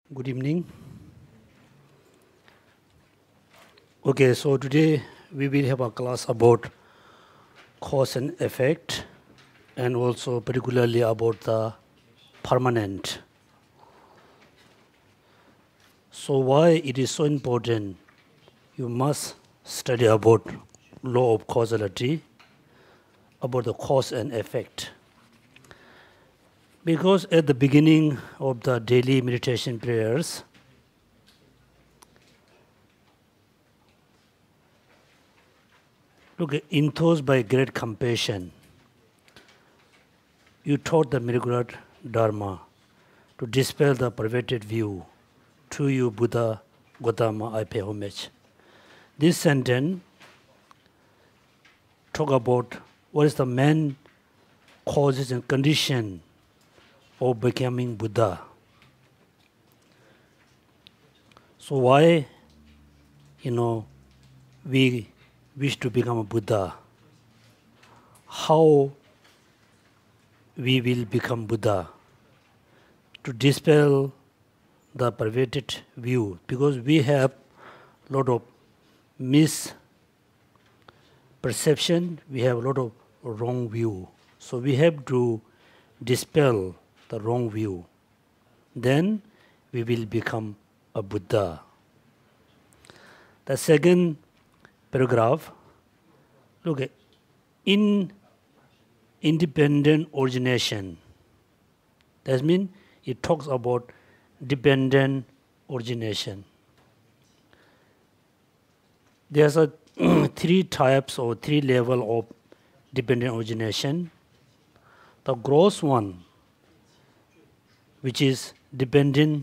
Good evening. Okay, so today we will have a class about cause and effect and also particularly about the permanent. So why it is so important? You must study about law of causality, about the cause and effect. Because at the beginning of the daily meditation prayers, look, enthused by great compassion, you taught the Miragurad Dharma to dispel the perverted view. To you, Buddha, Gautama, I pay homage. This sentence talk about what is the main causes and condition of becoming Buddha. So why, we wish to become a Buddha? How we will become Buddha? To dispel the perverted view, because we have a lot of misperception, we have a lot of wrong view. So we have to dispel the wrong view. Then we will become a Buddha. The second paragraph, look at independent origination. That means it talks about dependent origination. There's a three types or three levels of dependent origination. The gross one, which is depending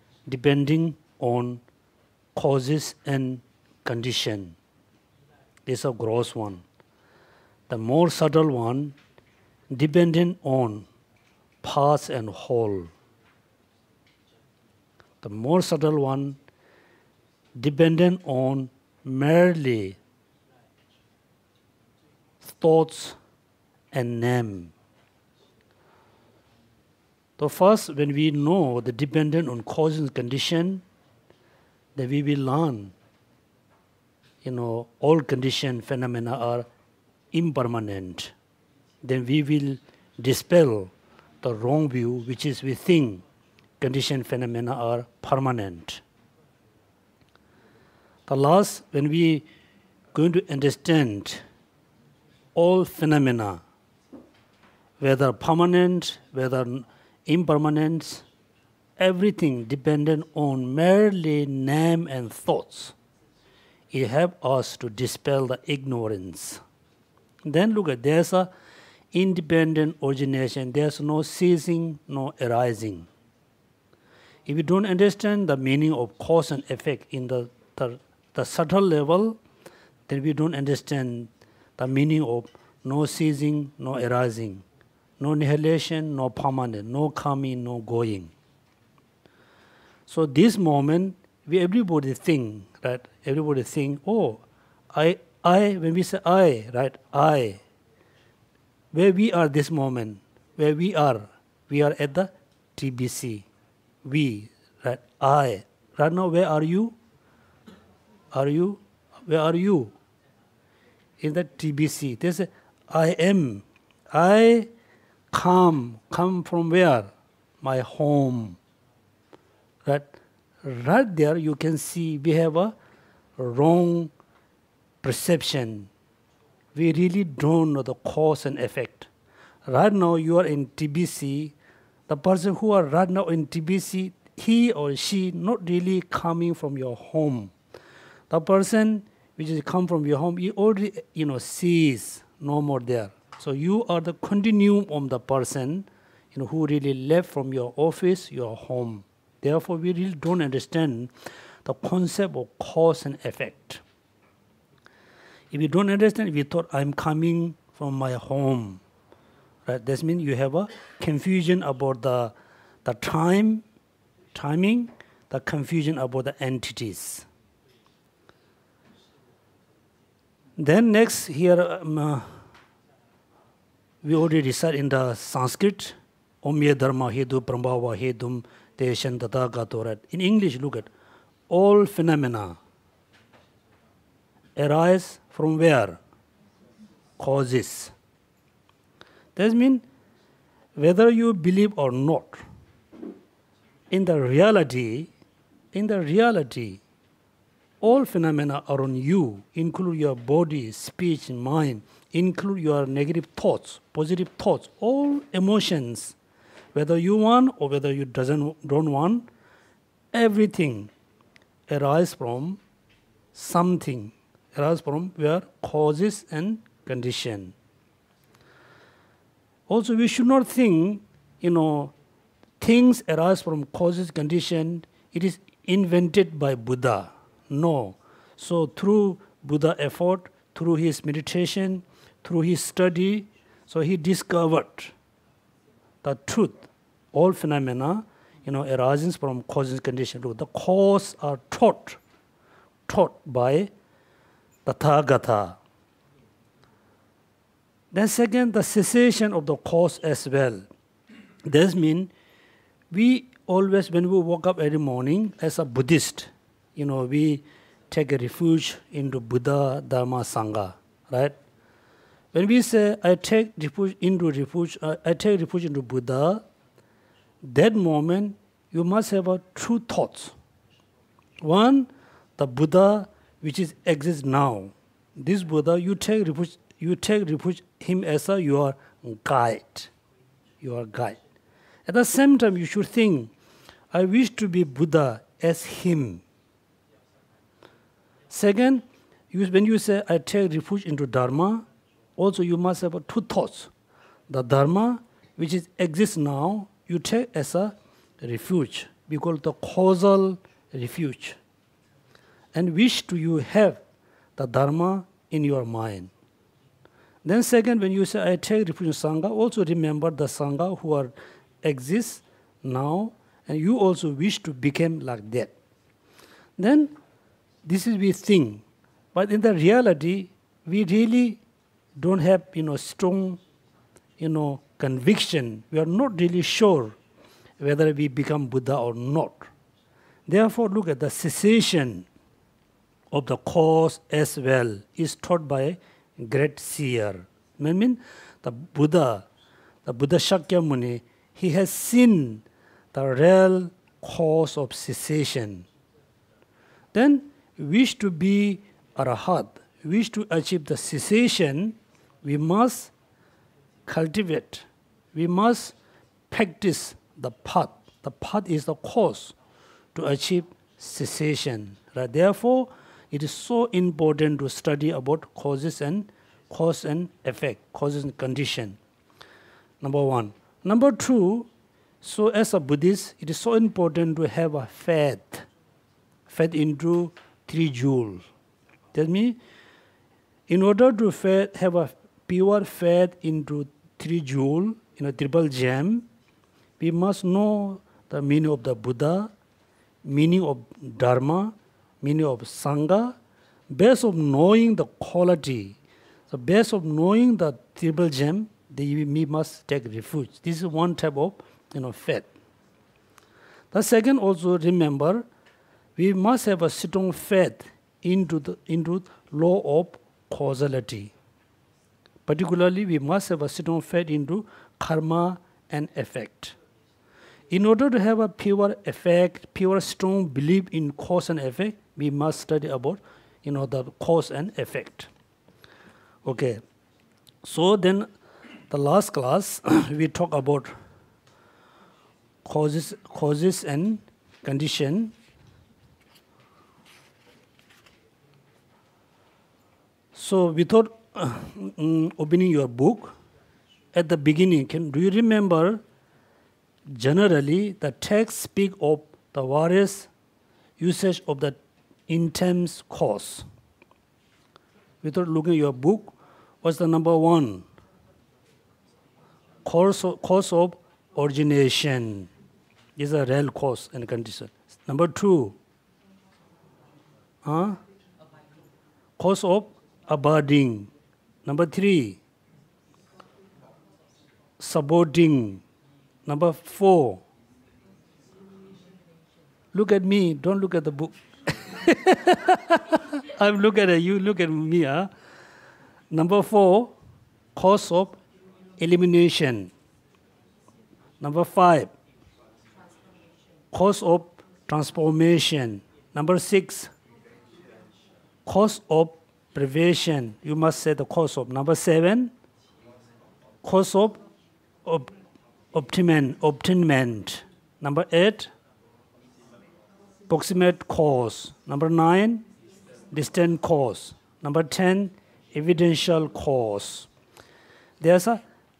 on causes and condition, is a gross one. The more subtle one, dependent on parts and whole. The more subtle one, dependent on merely thoughts and name. So first, when we know the dependent on cause and condition, then we will learn, all condition phenomena are impermanent. Then we will dispel the wrong view, which is we think condition phenomena are permanent. The last, when we going to understand all phenomena, whether permanent, whether impermanent, everything dependent on merely name and thoughts, it helps us to dispel the ignorance. Then look at, there's a independent origination, there's no ceasing, no arising. If you don't understand the meaning of cause and effect in the subtle level, then we don't understand the meaning of no ceasing, no arising, no annihilation, no permanent, no coming, no going. So this moment, everybody think, right? Everybody think, oh, I, when we say I, right? I, where we are this moment, where we are at the TBC. We, right? I. Right now, where are you? Where are you? In the TBC. They say, I am. I come. Come from where? My home. Right? Right there you can see we have a wrong perception. We really don't know the cause and effect. Right now you are in TBC. The person who are right now in TBC, he or she not really coming from your home. The person which is come from your home, you already sees no more there. So you are the continuum of the person who really left from your office, your home. Therefore, we really don't understand the concept of cause and effect. If you don't understand, if you thought I'm coming from my home, right? That means you have a confusion about the timing, the confusion about the entities. Then next here, we already said in the Sanskrit, Omya Dharma Hedu Prambhava Hedum Teshan Tathagato, right? In English, look at all phenomena arise from where? Causes. That means whether you believe or not, in the reality, all phenomena around you, include your body, speech, mind, include your negative thoughts, positive thoughts, all emotions, whether you want or whether you don't want, everything arises from something, arises from where causes and condition. Also, we should not think, things arise from causes, condition. It is invented by Buddha. No. So through Buddha effort, through his meditation, through his study, so he discovered the truth. All phenomena, arises from causes, condition. The cause are taught by Tathagata. Then second, the cessation of the cause as well. This means we always, when we wake up every morning as a Buddhist, we take a refuge into Buddha, Dharma, Sangha, right? When we say, I take refuge into Buddha, that moment you must have two thoughts. One, the Buddha which exists now. This Buddha, you take refuge him as your guide. Your guide. At the same time, you should think, I wish to be Buddha as him. Second, when you say, I take refuge into Dharma, also you must have two thoughts. The Dharma, which exists now, you take as a refuge. We call it the causal refuge. And wish to you have the Dharma in your mind. Then second, when you say, I take refuge in Sangha, also remember the Sangha who exists now, and you also wish to become like that. Then, this is we think. But in the reality, we really don't have, strong, conviction. We are not really sure whether we become Buddha or not. Therefore, look at the cessation of the cause as well is taught by great seer. I mean, the Buddha Shakyamuni, he has seen the real cause of cessation. Then, wish to be Arahat, wish to achieve the cessation, we must cultivate, we must practice the path. The path is the cause to achieve cessation. Right? Therefore, it is so important to study about cause and effect, causes and condition. Number one. Number two, so as a Buddhist, it is so important to have a faith into three jewels. That means, in order to have a pure faith into three jewels, triple gem, we must know the meaning of the Buddha, meaning of Dharma, meaning of Sangha, based on knowing the quality. So based on knowing the triple gem, we must take refuge. This is one type of faith. The second, also remember, we must have a strong faith into law of causality. Particularly, we must have a strong faith into karma and effect. In order to have a pure effect, pure strong belief in cause and effect, we must study about the cause and effect. Okay. So then, the last class we talk about causes and condition. So without opening your book, at the beginning, do you remember? Generally, the text speak of the various usage of the intense cause. Without looking at your book, what's the number one? Cause of origination is a real cause and condition. Number two, cause of abiding. Number three, supporting. Number four, Look at me, don't look at the book. I'm looking at you, look at me. Huh? Number 4, cause of elimination. Number 5, cause of transformation. Number 6, cause of privation. You must say the cause of. Number 7, cause of obtainment. Number 8, proximate cause. Number 9, distant cause. Number 10, evidential cause. There's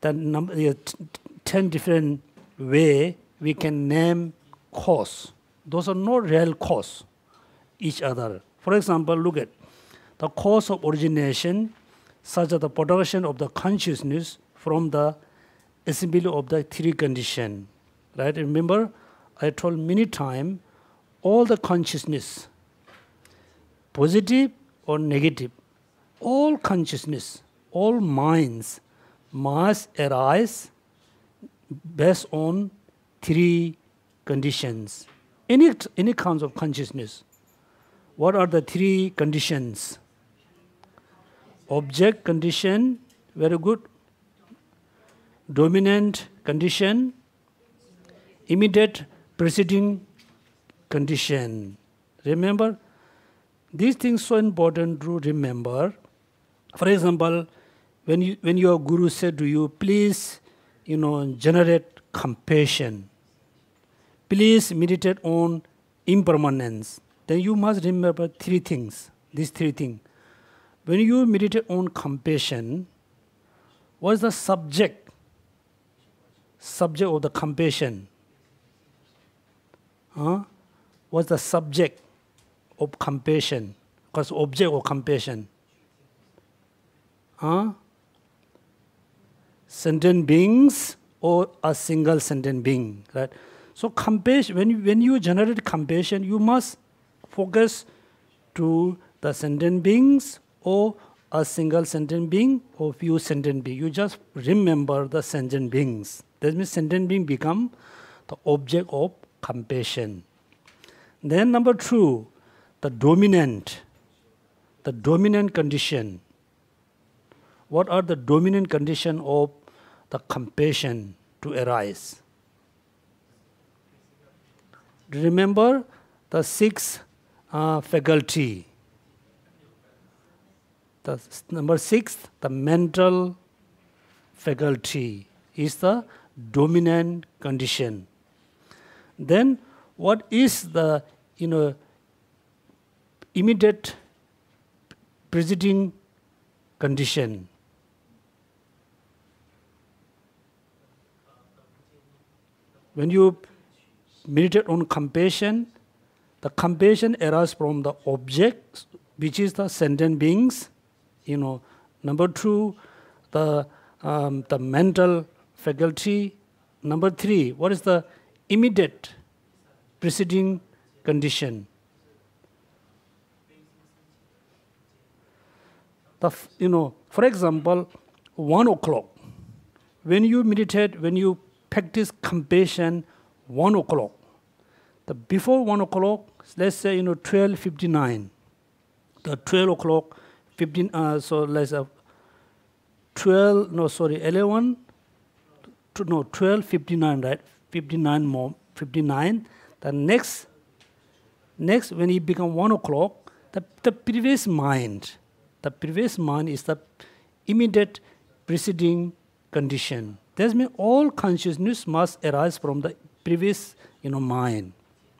10 different ways we can name cause. Those are not real cause each other. For example, look at the cause of origination, such as the production of the consciousness from the assembly of the 3 conditions. Right? Remember, I told many times, all the consciousness, positive or negative, all consciousness, all minds must arise based on 3 conditions. Any kinds of consciousness. What are the 3 conditions? Object condition, very good. Dominant condition, immediate preceding condition. Remember, these things so important to remember. For example, when your guru said to you, please, generate compassion. Please meditate on impermanence. Then you must remember 3 things, these 3 things. When you meditate on compassion, what is the subject of the compassion? What's the subject of compassion? What's the object of compassion? Sentient beings or a single sentient being, right? So compassion, when you generate compassion, you must focus to the sentient beings or a single sentient being or few sentient beings. You just remember the sentient beings. That means sentient being become the object of compassion. Then number 2, the dominant condition. What are the dominant condition of the compassion to arise? Remember the 6 faculty. Number 6, the mental faculty is the dominant condition. Then what is the immediate preceding condition? When you meditate on compassion, the compassion arises from the object, which is the sentient beings. Number 2, the mental faculty. Number 3, what is the immediate preceding condition? For example, 1 o'clock. When you meditate, when you practice compassion, 1 o'clock. Before 1 o'clock, let's say 12:59. The 12 o'clock, 15. So let's 11. 12:59, right? 59 more, 59. The next when it becomes 1 o'clock, the previous mind is the immediate preceding condition. That means all consciousness must arise from the previous mind.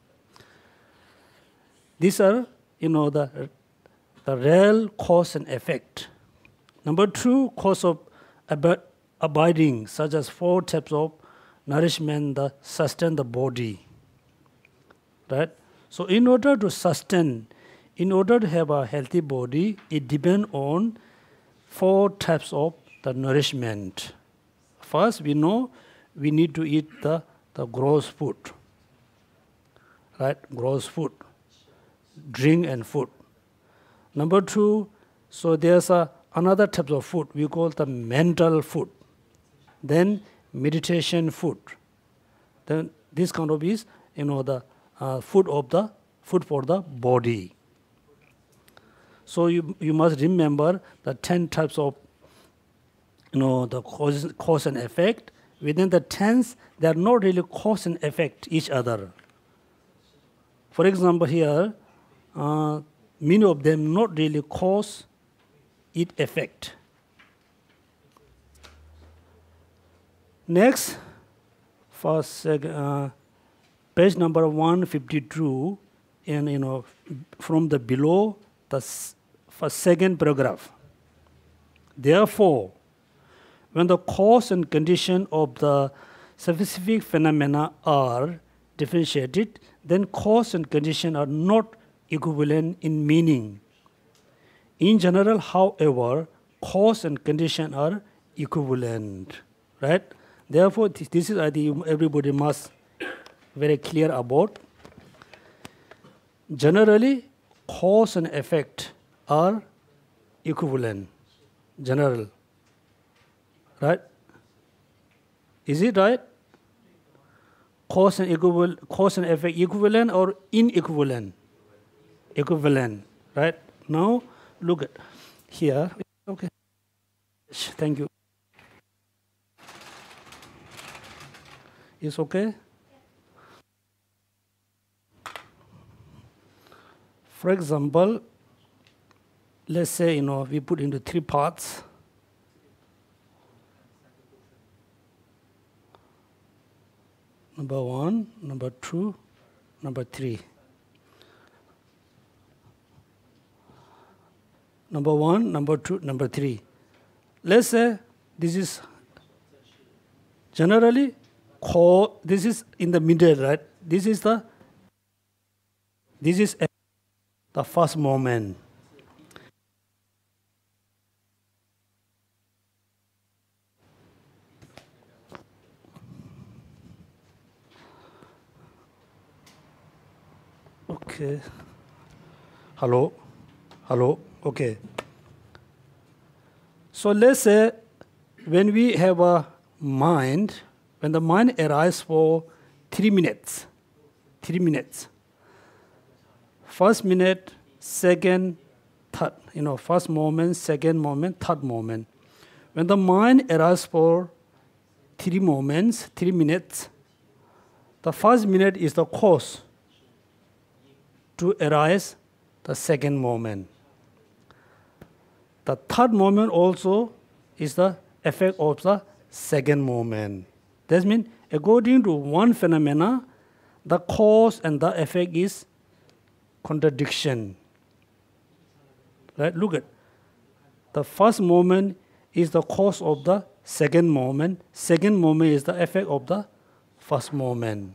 These are the real cause and effect. Number 2, cause of abiding, such as 4 types of nourishment that sustain the body. Right? So in order to have a healthy body, it depends on 4 types of the nourishment. First, we know we need to eat the gross food. Right? Gross food. Drink and food. Number 2, so there's another type of food we call the mental food. Then meditation food. Then this kind of is, the food for the body. So you must remember the 10 types of the cause and effect. Within the 10s, they are not really cause and effect each other. For example, here, many of them not really cause it effect. Next, page number 152, and from the below the second paragraph. Therefore, when the cause and condition of the specific phenomena are differentiated, then cause and condition are not equivalent in meaning. In general, however, cause and condition are equivalent, right? Therefore, this is, I think, everybody must very clear about. Generally, cause and effect are equivalent. General, right? Is it right? Cause and effect equivalent or inequivalent? Equivalent, right? Now, look at here. Okay. Thank you. Is okay? For example, let's say, we put into 3 parts. Number 1, number 2, number 3. Number 1, number 2, number 3. Let's say this is generally this is in the middle, right? This is the first moment. Okay. Hello? Okay. So let's say when we have a mind, when the mind arises for 3 minutes, first minute, second, third, first moment, second moment, third moment. When the mind arises for 3 minutes, the first minute is the cause to arise the second moment. The third moment also is the effect of the second moment. That means, according to one phenomena, the cause and the effect is contradiction. Right? Look at the first moment is the cause of the second moment. Second moment is the effect of the first moment.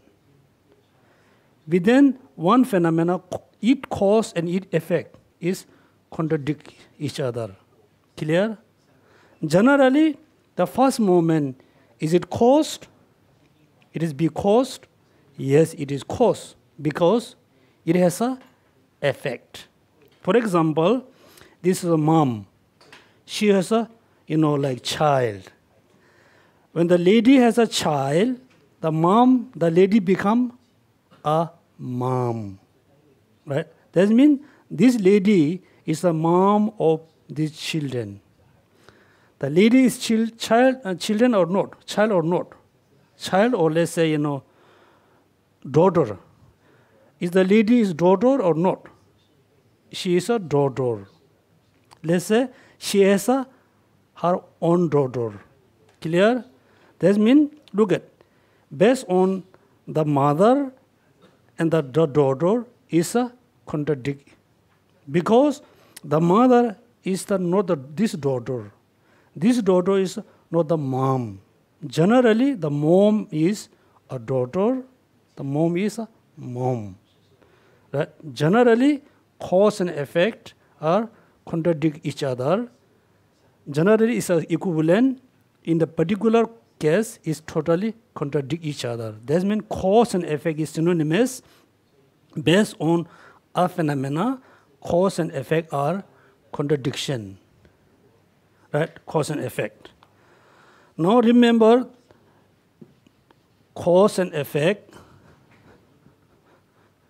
Within one phenomena, each cause and each effect is contradict each other. Clear? Generally, the first moment, is it caused? It is be caused? Yes, it is caused because it has a effect. For example, this is a mom. She has a, child. When the lady has a child, the lady become a mom. Right? That means this lady is the mom of these children. The lady is children or not? Child or not? Child, or let's say, daughter. Is the lady is daughter or not? She is a daughter. Let's say she has her own daughter. Clear? That means, look at, based on the mother and the daughter is a contradict. Because the mother is not this daughter. This daughter is not the mom. Generally, the mom is a daughter. The mom is a mom. Right? Generally, cause and effect are contradict each other. Generally, it's equivalent. In the particular case, is totally contradict each other. That means cause and effect is synonymous. Based on a phenomena, cause and effect are contradiction. Right? Cause and effect. Now remember, cause and effect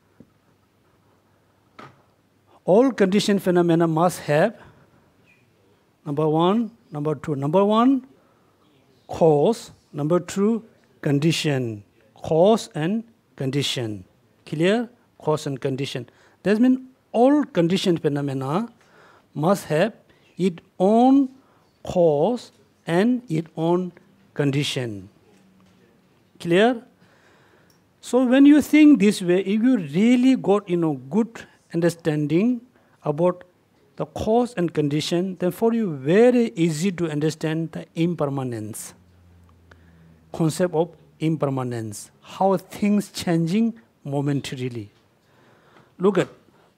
All conditioned phenomena must have number one, number two. Number one, cause. Number two, condition. Cause and condition. Clear? Cause and condition. That means all conditioned phenomena must have its own cause and its own condition. Clear? So when you think this way, if you really got good understanding about the cause and condition, then for you very easy to understand the impermanence, concept of impermanence, how things changing momentarily. Look at.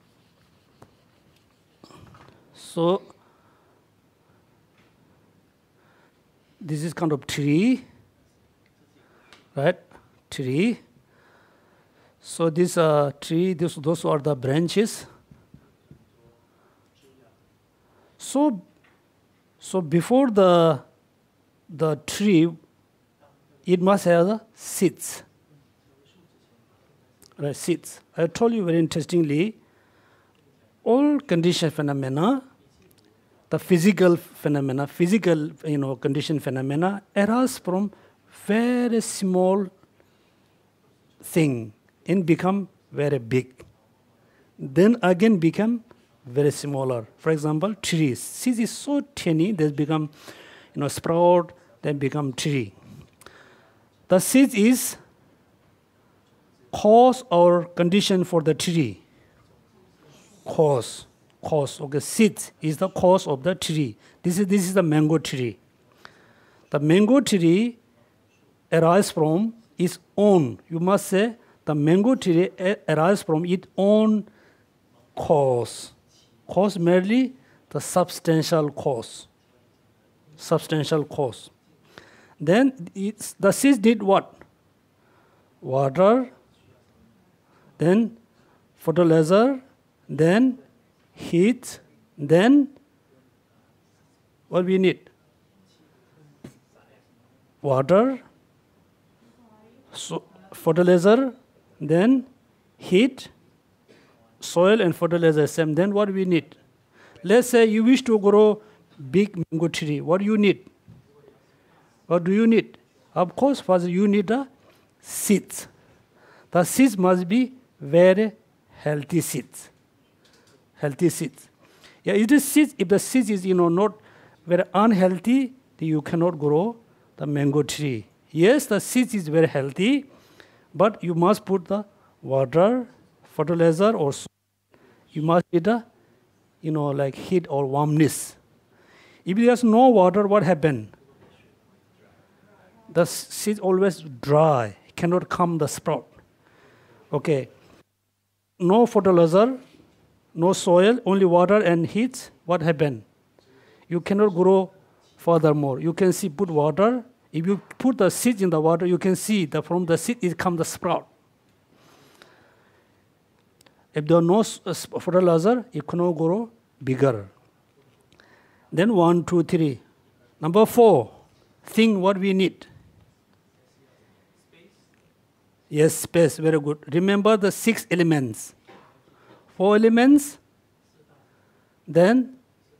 So this is kind of tree, right? Tree. So this tree, those are the branches. So before the tree, it must have the seeds. Right, seeds. I told you very interestingly, all conditioned phenomena, the physical phenomena, conditioned phenomena arise from very small thing and become very big. Then again become very smaller. For example, trees. Seeds is so tiny, they become sprout, then become tree. The seed is cause or condition for the tree. Cause. Okay, seed is the cause of the tree. This is the mango tree. The mango tree arises from its own. You must say the mango tree arises from its own cause. Cause merely the substantial cause. Substantial cause. Then the seeds did what? Water, then fertilizer, then heat, then what we need? Water, so fertilizer, then heat, soil and fertilizer same. Then what we need? Let's say you wish to grow big mango tree. What do you need? What do you need? Of course, first you need the seeds. The seeds must be very healthy seeds. Healthy seeds. Yeah, it is seeds. If the seeds is not very unhealthy, then you cannot grow the mango tree. Yes, the seeds is very healthy, but you must put the water, fertilizer, or soil. You must need the like heat or warmness. If there's no water, what happens? The seed always dry, cannot come the sprout. Okay. No fertilizer, no soil, only water and heat. What happened? You cannot grow furthermore. You can see put water. If you put the seed in the water, you can see that from the seed it comes the sprout. If there are no fertilizer, it cannot grow bigger. Then 1, 2, 3. Number 4, think what we need. Yes, space, very good. Remember the 6 elements. 4 elements, then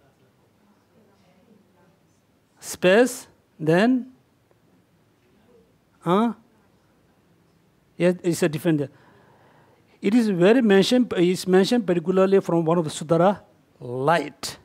space, then yes, it's a different. It is mentioned particularly from one of the Sudara, light.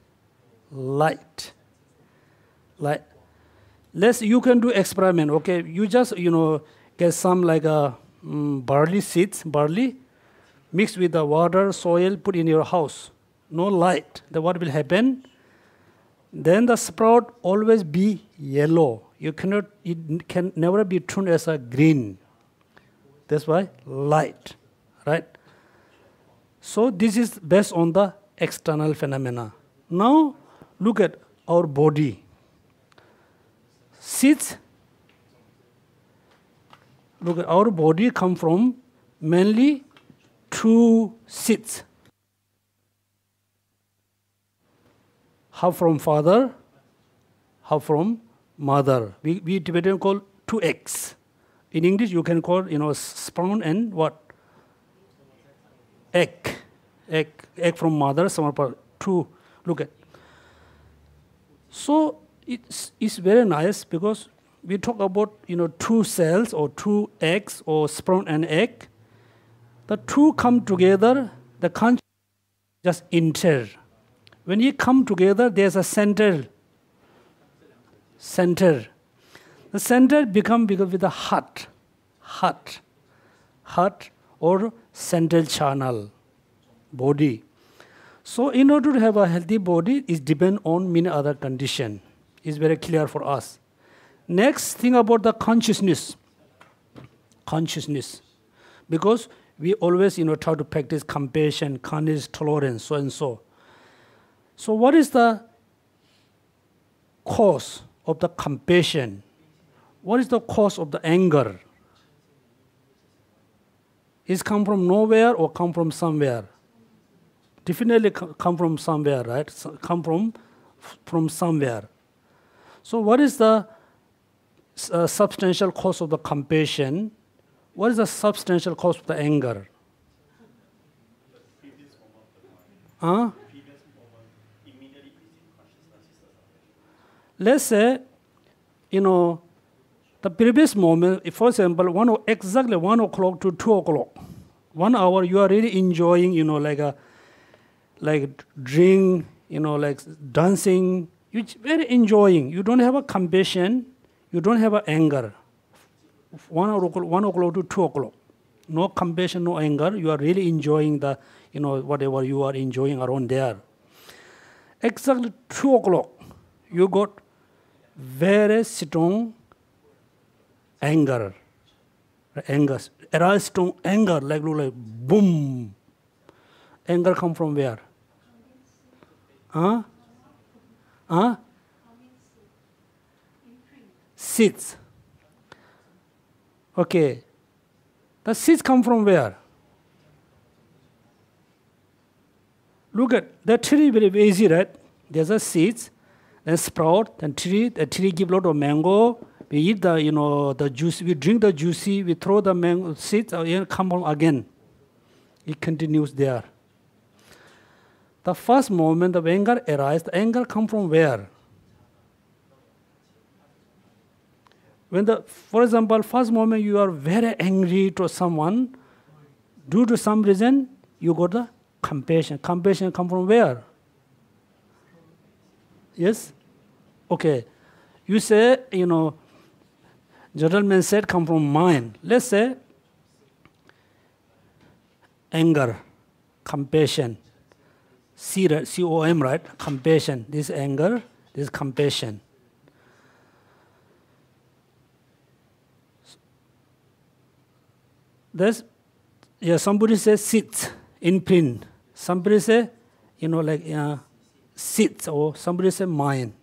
You can do experiment, okay? You just, get some like barley seeds, mixed with the water, soil, put in your house. No light. Then what will happen? Then the sprout always be yellow. It can never be turned as a green. That's why light, right? So this is based on the external phenomena. Now look at our body. Seeds. Look at our body come from mainly 2 seeds. Half from father, half from mother. We Tibetan call 2 eggs. In English, you can call sperm and what? Egg. egg from mother, samapar, two, look at. So it's very nice because we talk about, two cells or two eggs or sperm and egg. The two come together, the consciousness just enter. When you come together, there's a center. The center become with a heart or central channel, body. So in order to have a healthy body, it depends on many other conditions. It's very clear for us. Next thing about the consciousness. Because we always, try to practice compassion, kindness, tolerance, so and so. So what is the cause of the compassion? What is the cause of the anger? Is come from nowhere or come from somewhere? Definitely come from somewhere, right? Come from somewhere. So what is the substantial cause of the compassion? What is the substantial cause of the anger? Let's say, the previous moment, for example, exactly 1 o'clock to 2 o'clock, 1 hour, you are really enjoying, like drink, like dancing. You're very enjoying. You don't have a compassion. You don't have a anger. 1 o'clock to 2 o'clock. No compassion, no anger. You are really enjoying the, whatever you are enjoying around there. Exactly 2 o'clock, you got very strong anger. Aroused strong anger, like boom. Anger come from where? Seeds. Okay. The seeds come from where? Look at the tree, very easy, right? There's a seeds, then sprout, then the tree give lot of mango. We eat the juice, we drink the juicy, we throw the mango seeds, and come from again. It continues there. The first moment of anger arises, the anger come from where? For example, first moment you are very angry to someone, due to some reason, you got the compassion. Compassion come from where? Yes? Okay. You say, gentleman said come from mind. Let's say anger, compassion. C-O-M, right? Compassion. This anger, this compassion. Somebody says sit in print. Somebody say, sit, or somebody say mind.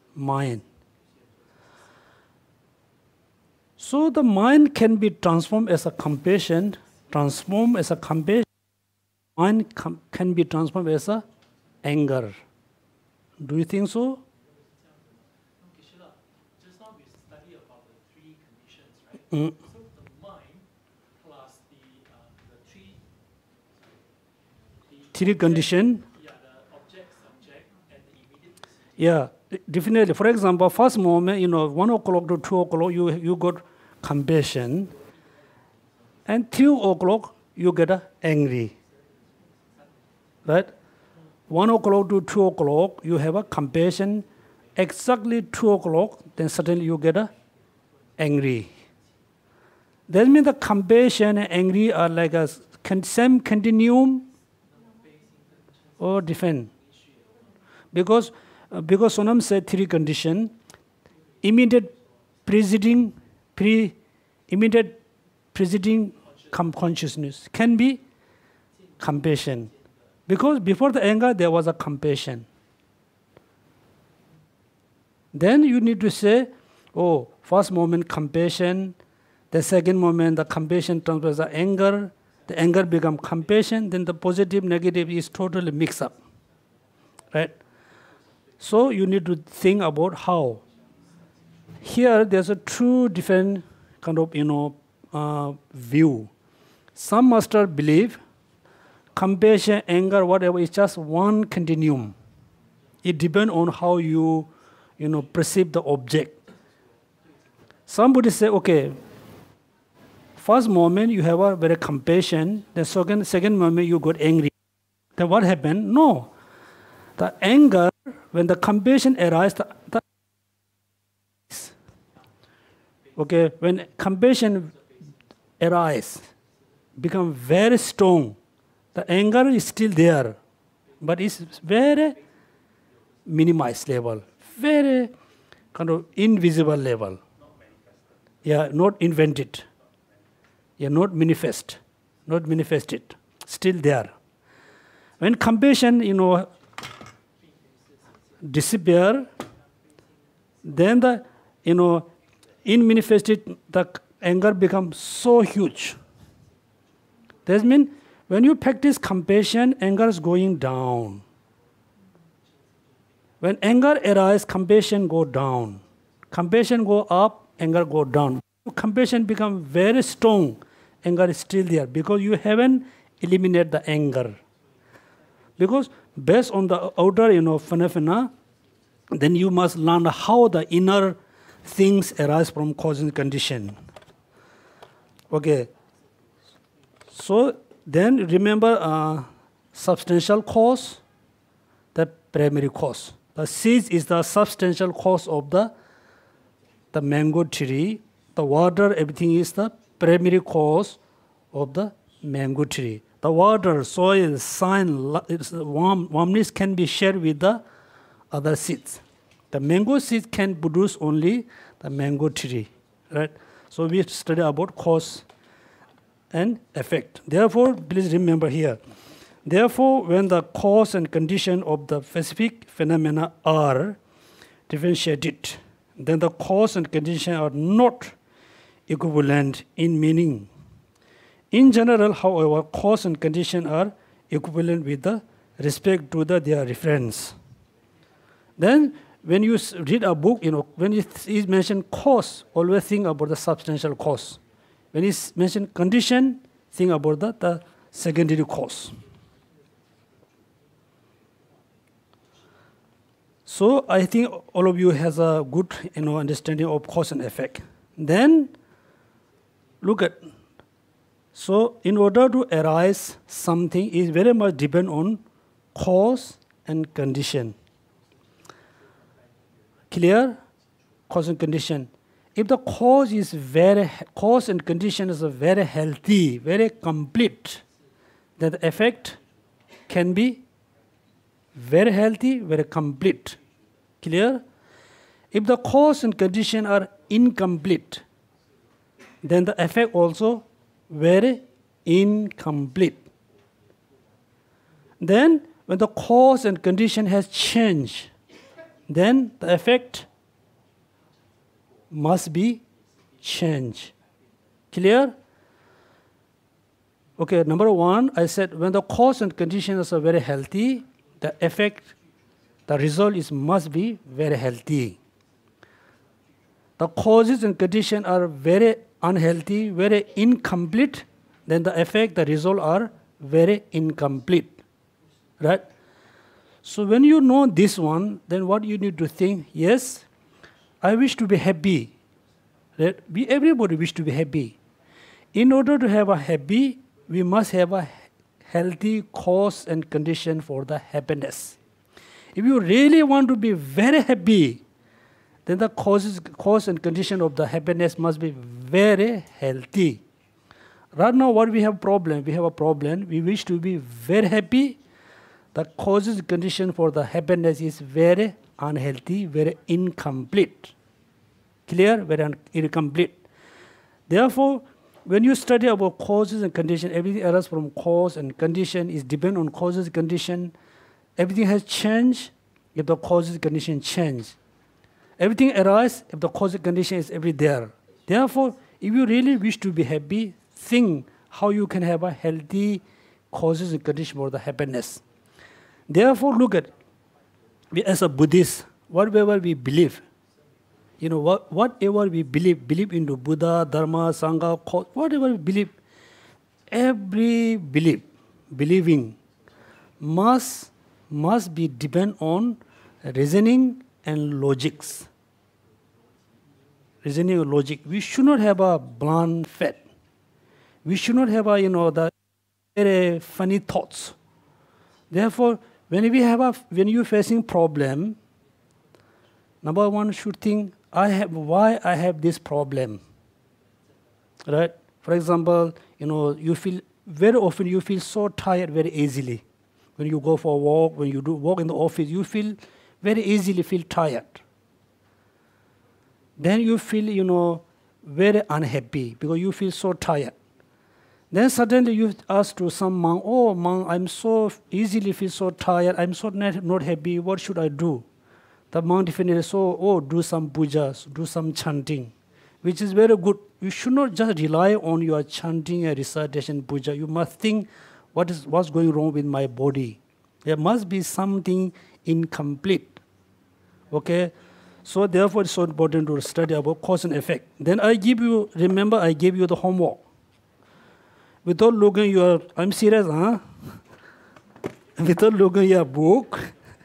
So the mind can be transformed as a compassion, mind can be transformed as a anger. Do you think so? Just now we studied about the three conditions, right? So the mind plus the three condition. Yeah, the object, subject, and the immediate. Yeah, definitely. For example, first moment, 1 o'clock to 2 o'clock, you got compassion, and 3 o'clock you get angry. Right? 1 o'clock to 2 o'clock, you have a compassion. Exactly 2 o'clock, then suddenly you get angry. That means the compassion and angry are like a same continuum or different. Because Sonam said three conditions: immediate preceding consciousness can be compassion. Because before the anger, there was a compassion. Then you need to say, first moment compassion, the second moment the compassion transfers the anger becomes compassion, then the positive, negative is totally mixed up. Right? So you need to think about how. Here there's a two different kind of, view. Some masters believe compassion, anger, whatever, is just one continuum. It depends on how you perceive the object. Somebody say, okay, first moment you have a very compassion, the second moment you got angry. Then what happened? No. The anger, when the compassion arises, when compassion arises, become very strong, the anger is still there, but it's very minimized level, very kind of invisible level. Yeah, not invented. Yeah, not manifested, still there. When compassion, disappear, then the, in manifested, the anger becomes so huge. That means when you practice compassion, anger is going down. When anger arises, compassion go down. Compassion go up, anger go down. Compassion becomes very strong, anger is still there because you haven't eliminated the anger. Because based on the outer phenomena, then you must learn how the inner things arise from cause and condition. Okay. So then remember substantial cause, the primary cause. The seed is the substantial cause of the mango tree. The water, everything is the primary cause of the mango tree. The water, soil, sun, warmness can be shared with the other seeds. The mango seed can produce only the mango tree, right? So we study about cause and effect. Therefore, please remember here. Therefore, when the cause and condition of the specific phenomena are differentiated, then the cause and condition are not equivalent in meaning. In general, however, cause and condition are equivalent with the respect to their reference. Then, when you read a book, when it is mentioned cause, always think about the substantial cause. When it's mentioned condition, think about the secondary cause. So I think all of you has a good understanding of cause and effect. Then look at, so in order to arise something is very much depend on cause and condition. Clear? Cause and condition. If the cause and condition is very healthy, very complete, then the effect can be very healthy, very complete. Clear? If the cause and condition are incomplete, then the effect also very incomplete. Then when the cause and condition has changed, then the effect must be changed. Clear? Okay, number one, I said when the cause and conditions are very healthy, the effect, the result must be very healthy. The causes and conditions are very unhealthy, very incomplete, then the effect, the result are very incomplete. Right? So when you know this one, then what you need to think, yes, I wish to be happy. Right? Everybody wish to be happy. In order to have a happy, we must have a healthy cause and condition for the happiness. If you really want to be very happy, then the cause and condition of the happiness must be very healthy. Right now, what we have problem? We have a problem. We wish to be very happy. The causes and condition for the happiness is very unhealthy, very incomplete. Clear? Very incomplete. Therefore, when you study about causes and condition, everything arises from cause and condition is depend on causes and condition. Everything has changed if the causes and condition change. Everything arises if the cause and condition is every there. Therefore, if you really wish to be happy, think how you can have a healthy causes and condition for the happiness. Therefore, look at, we as a Buddhist, whatever we believe, whatever we believe into Buddha, Dharma, Sangha, whatever we believe, every belief, believing must be depend on reasoning and logics. Reasoning and logic. We should not have a blunt faith. We should not have the very funny thoughts. Therefore, when you're facing problem, number one should think, why I have this problem, right? For example, you feel very often you feel so tired very easily. When you go for a walk, when you do walk in the office, you feel very easily feel tired. Then you feel very unhappy because you feel so tired. Then suddenly you ask to some monk, oh monk, I'm so easily feel so tired, I'm so not happy, what should I do? The monk definitely do some pujas, do some chanting, which is very good. You should not just rely on your chanting and recitation puja. You must think what's going wrong with my body. There must be something incomplete. Okay? So therefore it's so important to study about cause and effect. Then I gave you the homework. Without looking I'm serious, huh? Without looking your book,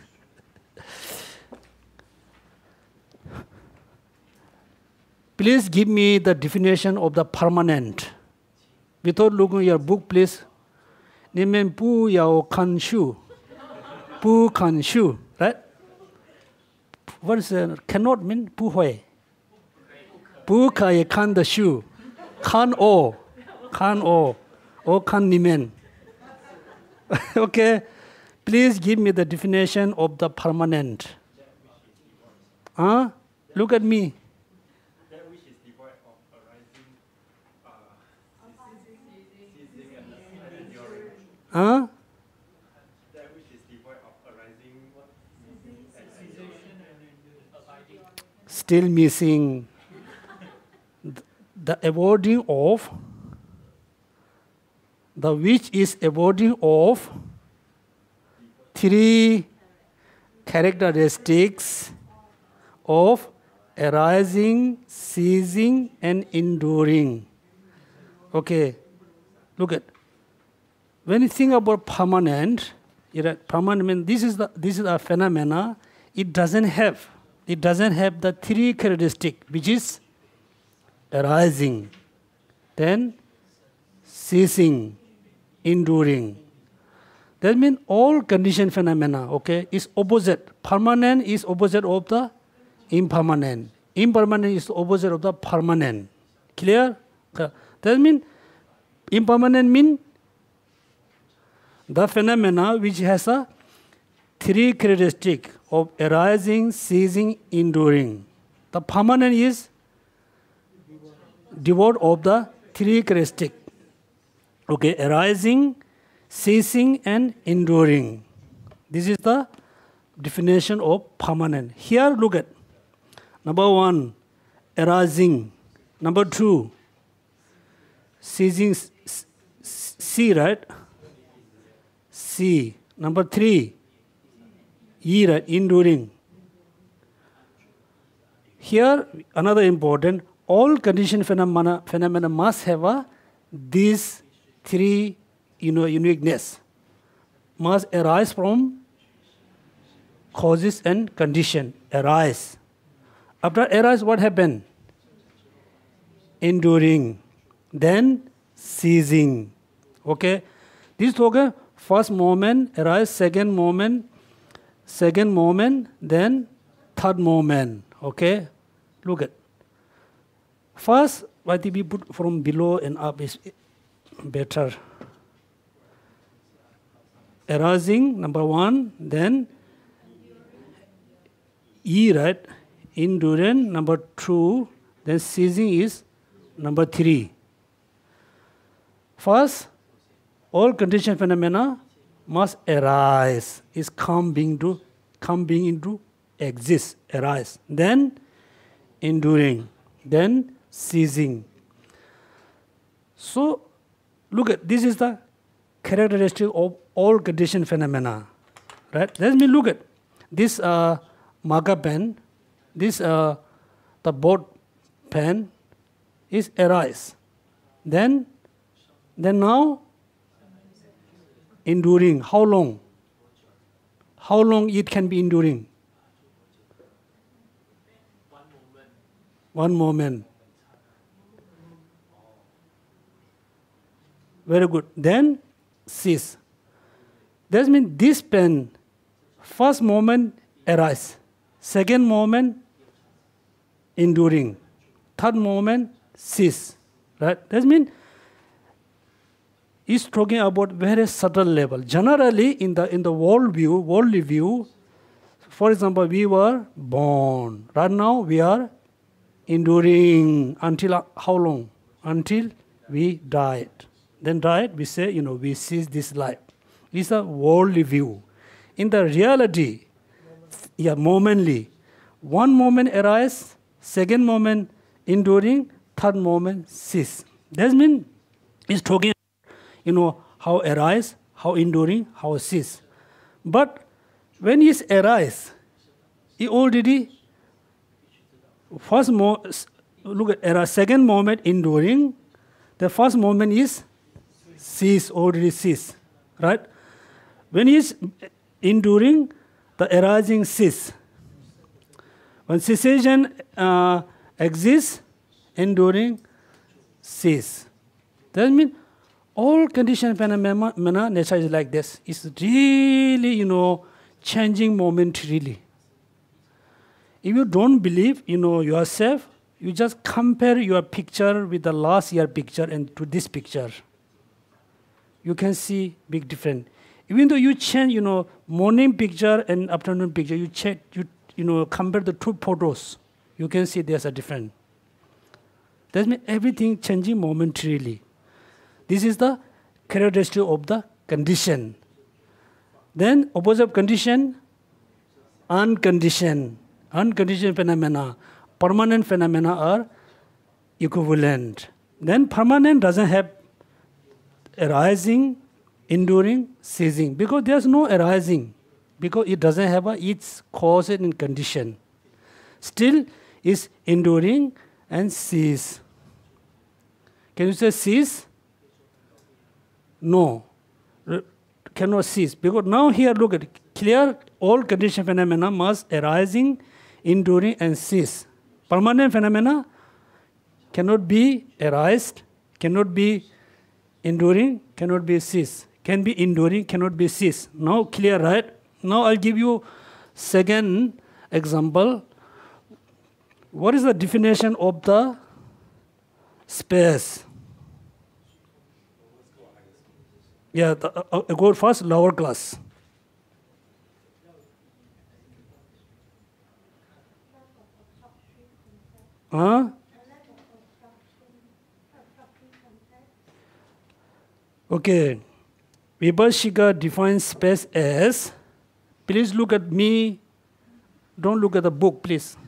please give me the definition of the permanent. Without looking your book, please. Nimen pu yao kan shu. Pu kan shu, right? What is cannot mean pu hui. Pu kai kan the shu. Kan o. O kan nimen. Okay. Please give me the definition of the permanent. Huh? Look at me. That which is devoid of arising, ceasing and enduring. Huh? That which is devoid of arising, cessation and abiding. Still missing the avoiding of, the which is avoiding of three characteristics of arising, ceasing, and enduring. Okay, look at. When you think about permanent, permanent means this is a phenomena. It doesn't have the three characteristics, which is arising, then ceasing, enduring. That means all conditioned phenomena, okay, is opposite. Permanent is opposite of the impermanent. Impermanent is the opposite of the permanent. Clear? That means impermanent means the phenomena which has a three characteristics of arising, ceasing, enduring. The permanent is devoid of the three characteristics. Okay, arising, ceasing, and enduring. This is the definition of permanent. Here, look at. Number one, arising. Number two, ceasing, C, right? C. Number three, E, right? Enduring. Here, another important, all conditioned phenomena must have these three uniqueness. Must arise from causes and condition. Arise. After arise, what happened? Enduring. Then ceasing. Okay? This token, first moment, arise, second moment, then third moment. Okay? Look at. First, what we put from below and up is better. Arising, number one, then E, right? Enduring, number two, then ceasing is number three. First, all conditioned phenomena must arise, is come being into exist, arise. Then enduring, then ceasing. So, look at, this is the characteristic of all conditioned phenomena. Right? Let me look at this marker pen, this the board pen is arise. Then now enduring? How long? How long it can be enduring? One moment. Very good. Then cease. That means this pen, first moment arise, second moment enduring, third moment cease. Right? That means it's talking about very subtle level. Generally, in the worldly view, for example, we were born. Right now, we are enduring until how long? Until we died. Then died, we say, we cease this life. It's a worldly view. In the reality, momently, one moment arise, second moment enduring, third moment cease. That means it's talking, how arise, how enduring, how cease. But when it arise, it already look at arise, second moment enduring, the first moment is cease, already cease, right? When it's enduring, the arising cease. When cessation exists, enduring cease. That means all conditioned phenomena, nature is like this. It's really, changing momentarily. If you don't believe, yourself, you just compare your picture with the last year picture and to this picture. You can see big difference. Even though you change, morning picture and afternoon picture, you check, compare the two photos, you can see there's a difference. That means everything changing momentarily. This is the characteristic of the condition. Then opposite of condition, unconditioned. Unconditioned phenomena, permanent phenomena are equivalent. Then permanent doesn't have arising, enduring, ceasing. Because there's no arising. Because it doesn't have its cause and condition. Still is enduring and cease. Can you say cease? No. Cannot cease. Because now here look at it. Clear all conditioned phenomena must arising, enduring and cease. Permanent phenomena cannot be arised, cannot be enduring, cannot be cease. Can be enduring, cannot be cease. Now clear, right? Now I'll give you second example. What is the definition of the space? Yeah, go first, lower class. Huh? Okay. Vibhashika defines space as, please look at me, don't look at the book, please.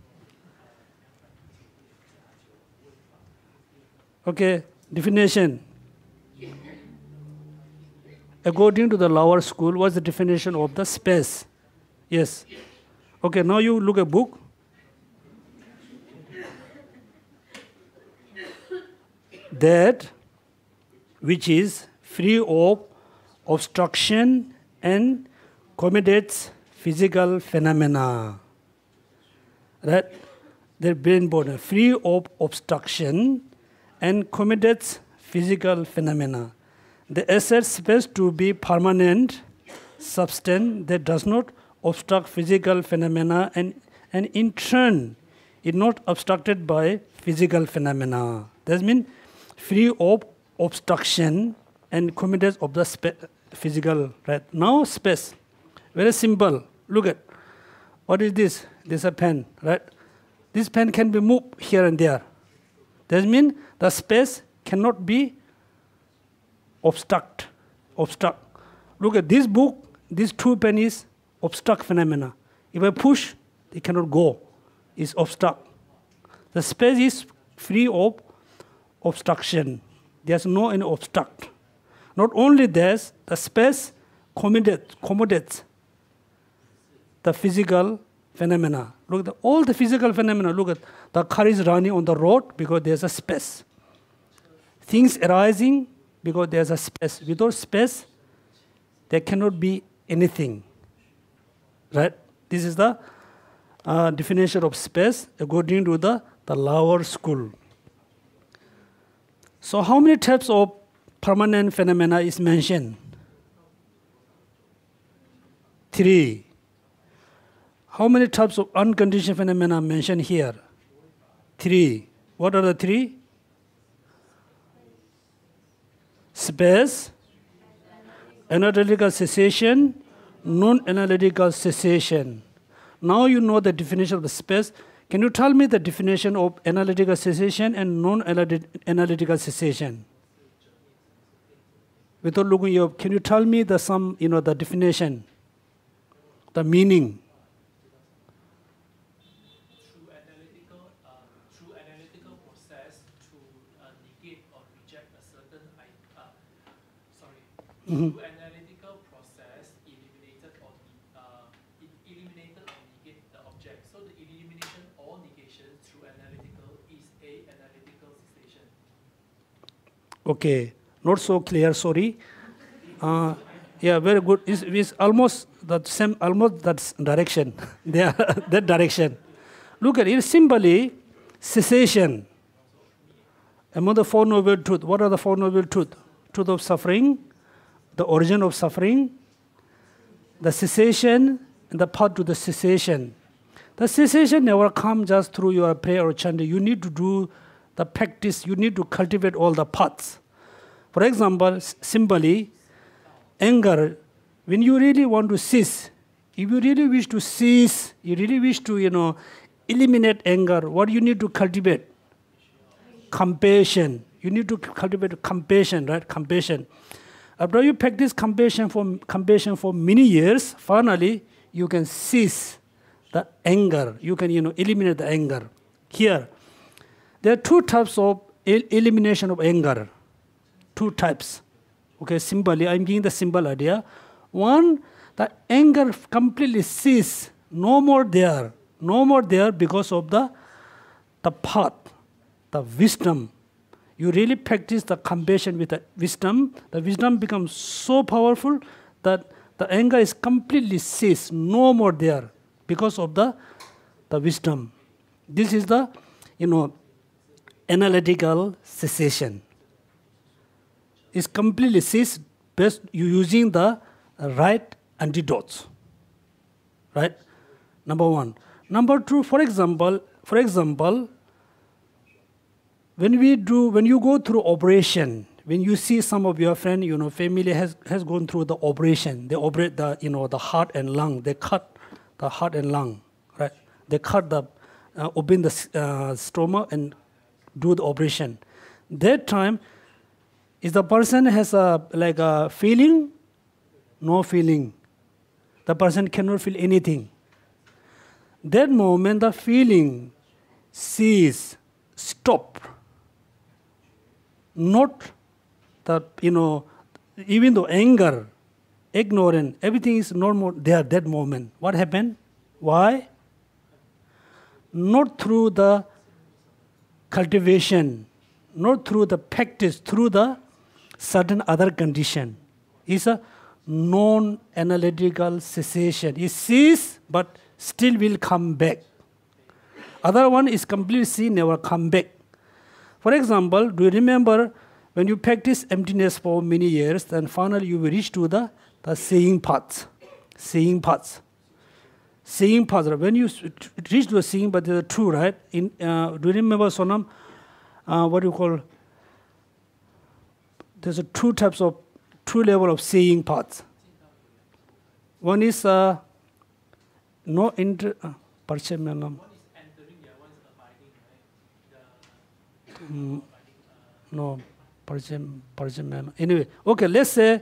Okay, definition. According to the lower school, what's the definition of the space? Yes. Okay, now you look at book. That which is free of obstruction and accommodates physical phenomena. Right? They're brain border, free of obstruction and accommodates physical phenomena. They assert space to be permanent substance that does not obstruct physical phenomena and in turn is not obstructed by physical phenomena. That means free of obstruction and accommodates of the physical. Right? Now space, very simple. Look at, what is this? This is a pen, right? This pen can be moved here and there. That means the space cannot be obstruct. Look at this book, these two pennies obstruct phenomena. If I push, it cannot go. It's obstruct. The space is free of obstruction. There's no any obstruct. Not only this, the space accommodates the physical phenomena. Look at all the physical phenomena. Look at the car is running on the road because there's a space. Things arising because there's a space. Without space, there cannot be anything. Right? This is the definition of space according to the lower school. So how many types of permanent phenomena is mentioned? 3. How many types of unconditioned phenomena mentioned here? 3. What are the 3? Space, analytical cessation, non-analytical cessation. Now you know the definition of the space. Can you tell me the definition of analytical cessation and non-analytical cessation? Without looking up, can you tell me the the definition, the meaning? Through analytical process to negate or reject a certain through analytical process eliminated or negate the object. So the elimination or negation through analytical is a analytical cessation. Okay, not so clear. Sorry. Yeah, very good. It's almost that same, almost that direction. That direction. Look at it. Simply cessation. Among the Four Noble Truths, what are the Four Noble Truths? Truth of suffering, the origin of suffering, the cessation, and the path to the cessation. The cessation never comes just through your prayer or chanting. You need to do the practice. You need to cultivate all the paths. For example, simply, anger. When you really want to cease, if you really wish to cease, you really wish to, eliminate anger, what you need to cultivate? Compassion. You need to cultivate compassion, right? Compassion. After you practice compassion for many years, finally you can cease the anger. You can, eliminate the anger. Here, there are 2 types of elimination of anger. 2 types. Okay, simply, I'm giving the simple idea. One, the anger completely cease, no more there because of the path, the wisdom. You really practice the compassion with the wisdom becomes so powerful that the anger is completely ceased, no more there because of the wisdom. This is the, analytical cessation. It's completely ceased based you using the right antidotes. Right? Number 1. Number 2, for example, when you go through operation, when you see some of your friend, family has gone through the operation, they operate the heart and lung, they cut the heart and lung, right? They cut open the stomach and do the operation. That time, is the person has a feeling? No feeling. The person cannot feel anything. That moment, the feeling cease, stop. Not that, even though anger, ignorance, everything is normal there that moment. What happened? Why? Not through the cultivation, not through the practice, through the certain other condition. It's a non-analytical cessation. It ceases, but still will come back. Other one is completely cease, never come back. For example, do you remember when you practice emptiness for many years, then finally you will reach to the seeing paths. Seeing paths. Seeing paths. When you reach to the seeing, but they are true, right? Do you remember, Sonam? What do you call? There's two level of seeing paths. One is no inter. Perception. One is entering, the other one is abiding, right? No, perception. Anyway, okay. Let's say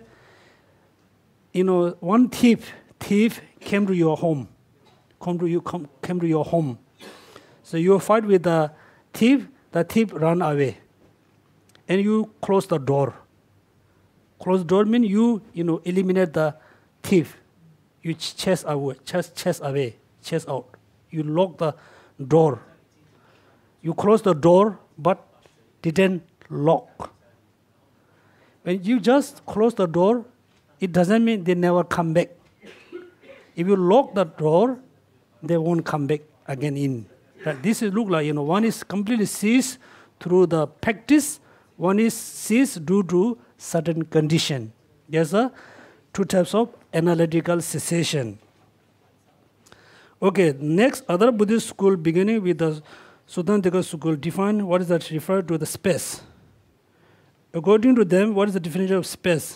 one thief came to your home. Came to your home. So you fight with the thief ran away. And you close the door. Close the door means you eliminate the thief. You chase away, chase out. You lock the door. You close the door, but didn't lock. When you just close the door, it doesn't mean they never come back. If you lock the door, they won't come back again in. This is look like, one is completely ceased through the practice, one is ceased due to certain condition. There's two types of analytical cessation. Okay, next, other Buddhist school beginning with the Suddhantika school define what is that referred to the space. According to them, what is the definition of space?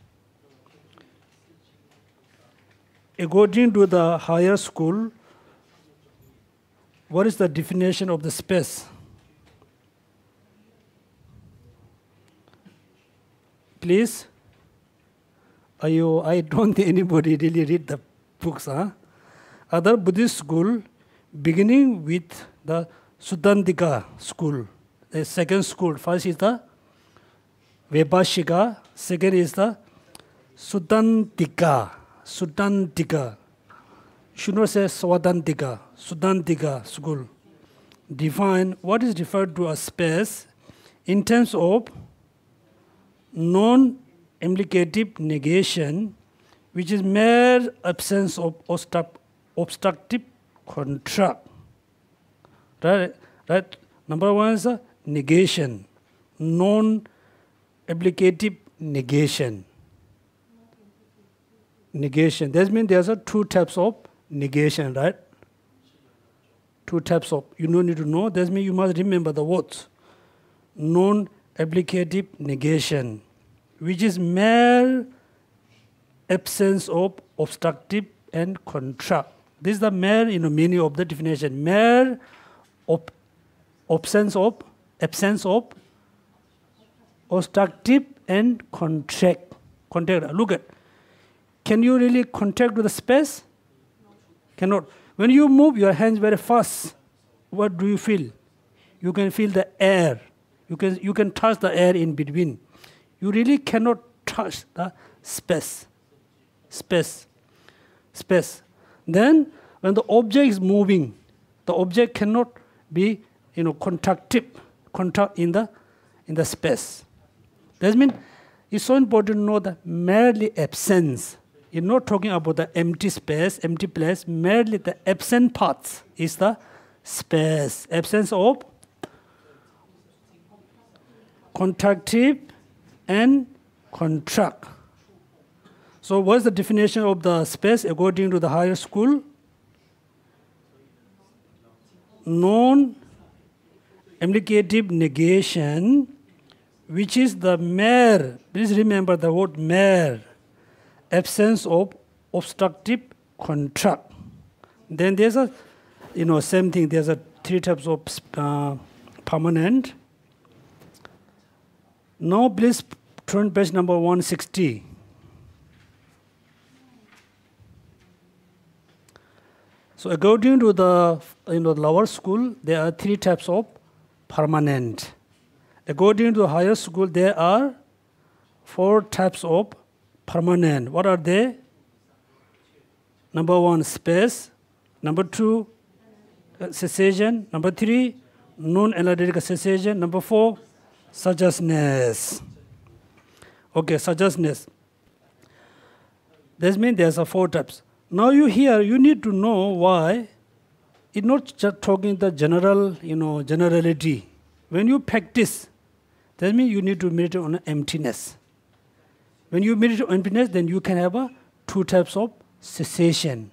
According to the higher school, what is the definition of the space? Please? I don't think anybody really read the books. Other Buddhist school, beginning with the Suddhantika school, the second school. First is the Vaibhashika, second is the Suddhantika. Suddhantika. Should not say Swadantika. Suddhantika school. Define what is referred to as space in terms of non-implicative negation, which is mere absence of obstructive contract. Right? Number one is negation, non-implicative negation. Negation. That means there's two types of negation, right? Two types of. You don't need to know. That means you must remember the words. Non-applicative negation, which is mere absence of obstructive and contract. This is the mere, meaning of the definition. Mere absence of obstructive and contract. Look at. Can you really contract with the space? Cannot. When you move your hands very fast, what do you feel? You can feel the air. You can touch the air in between. You really cannot touch the space. Then, when the object is moving, the object cannot be, contract in the space. That means it's so important to know the merely absence. You're not talking about the empty space, empty place. Merely the absent parts is the space. Absence of contractive and contract. So what's the definition of the space according to the higher school? Non-implicative negation, which is the mere, please remember the word mere, absence of obstructive contract. Then there's same thing, there's three types of permanent. Now please turn page number 160. So according to the lower school, there are three types of permanent. According to the higher school, there are four types of permanent. What are they? Number one, space. Number two, cessation. Number three, non-analytical cessation. Number four, suggestness. Okay, suggestness. That means there's four types. Now you need to know why it's not just talking the general, generality. When you practice, that means you need to meditate on emptiness. When you meditate on emptiness, then you can have two types of cessation.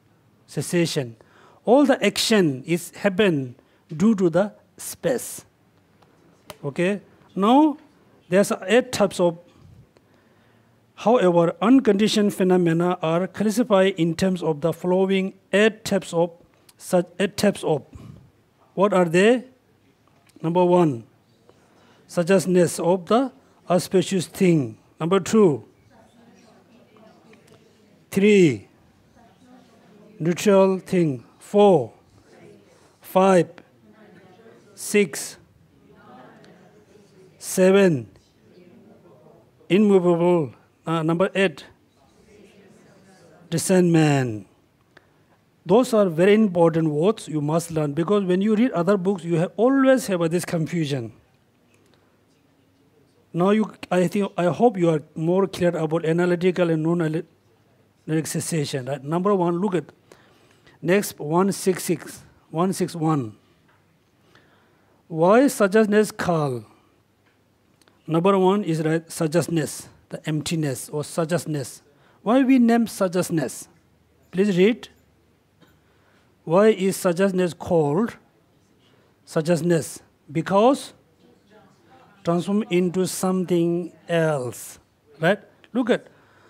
All the action is happen due to the space. Okay. Now there's 8 types of. However, unconditioned phenomena are classified in terms of the following 8 types of. What are they? Number 1, suggestness of the auspicious thing. Number 2, 3, neutral thing. 4, 5, 6, 7, immovable. Number 8, discernment. Those are very important words you must learn, because when you read other books, you always have this confusion. Now I hope you are more clear about analytical and non-analytic cessation. Right? Number one, look at next 161. Why is suggestness called? Number one is right, suggestness, the emptiness or suggestness. Why we name suggestness? Please read. Why is suggestness called suggestness? Because transform into something else, right? Look at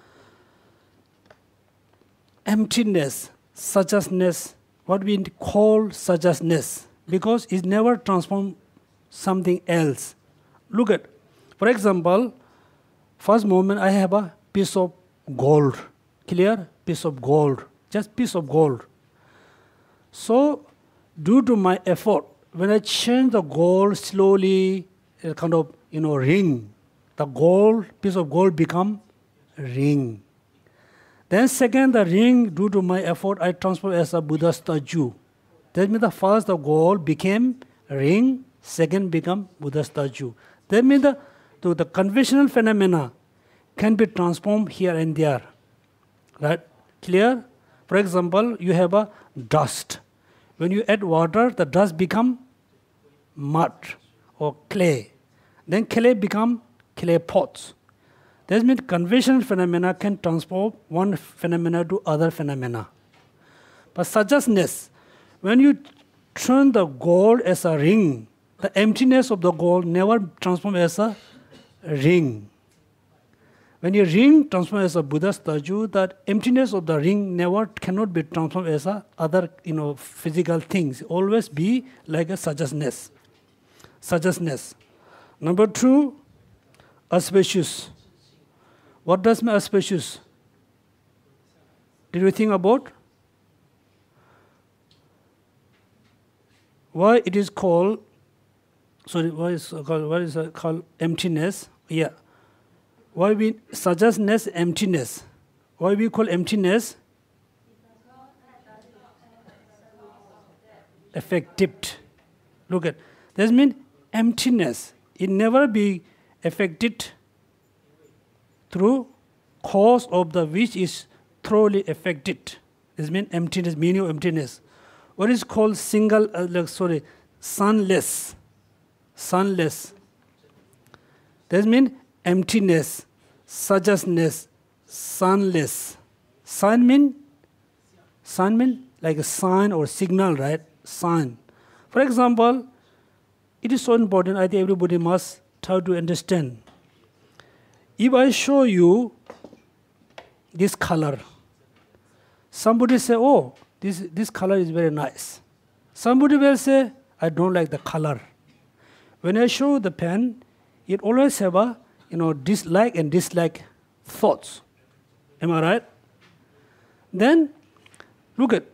emptiness, suggestness, what we call suggestness, because it never transforms something else. Look at, for example, first moment I have a piece of gold, clear? Piece of gold, just piece of gold. So, due to my effort, when I change the gold slowly, a kind of ring, the gold piece of gold become ring. Then second, the ring, due to my effort, I transform as a Buddha statue. That means the first the gold became ring, second become Buddha statue. That means the conventional phenomena can be transformed here and there. Right? Clear? For example, you have a dust. When you add water, the dust become mud or clay. Then clay become clay pots. That means conventional phenomena can transform one phenomena to other phenomena. But suggestness, when you turn the gold as a ring, the emptiness of the gold never transforms as a ring. When your ring transforms as a Buddha statue, that emptiness of the ring cannot be transformed as a other physical things. Always be like a suggestness. Suggestness. Number two, auspicious. What does mean auspicious? Did you think about why it is called? Sorry, what is it called emptiness? Yeah. Why we suggestness emptiness? Why we call emptiness effective? Look at that means emptiness. It never be affected through cause of the which is thoroughly affected. This means emptiness, meaning of emptiness. What is called sunless. Sunless. That means emptiness, suggestness, sunless. Sun mean like a sign or signal, right? Sign. For example, it is so important, I think everybody must try to understand. If I show you this color, somebody say, oh, this color is very nice. Somebody will say, I don't like the color. When I show the pen, it always have a dislike and dislike thoughts. Am I right? Then, look at,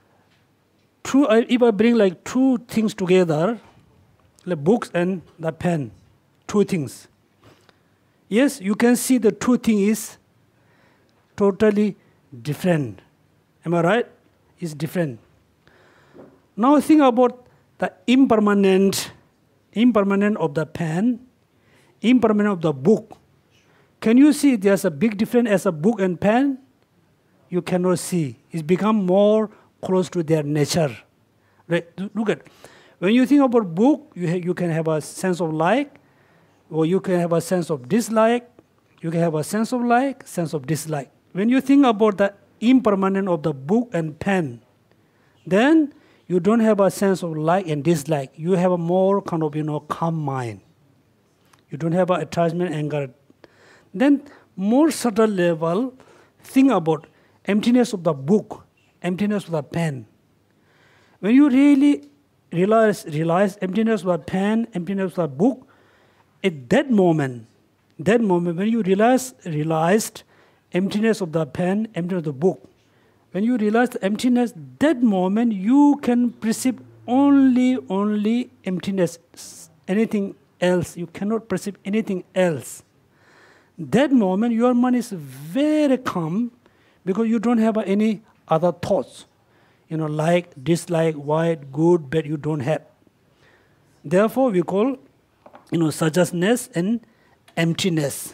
if I bring like two things together, the books and the pen, two things. Yes, you can see the two things is totally different. Am I right? It's different. Now think about the impermanent of the pen, impermanent of the book. Can you see there's a big difference as a book and pen? You cannot see. It's become more close to their nature. Right? Look at, when you think about book, you can have a sense of like, or you can have a sense of dislike. You can have a sense of like, sense of dislike. When you think about the impermanent of the book and pen, then you don't have a sense of like and dislike. You have a more kind of calm mind. You don't have an attachment, anger. Then more subtle level, think about emptiness of the book, emptiness of the pen. When you really realize emptiness of the pen, emptiness of the book, at that moment when you realized emptiness of the pen, emptiness of the book, when you realize the emptiness, that moment you can perceive only emptiness, anything else. You cannot perceive anything else. That moment your mind is very calm because you don't have any other thoughts. Like, dislike, white, good, bad, you don't have. Therefore, we call, suggestness and emptiness.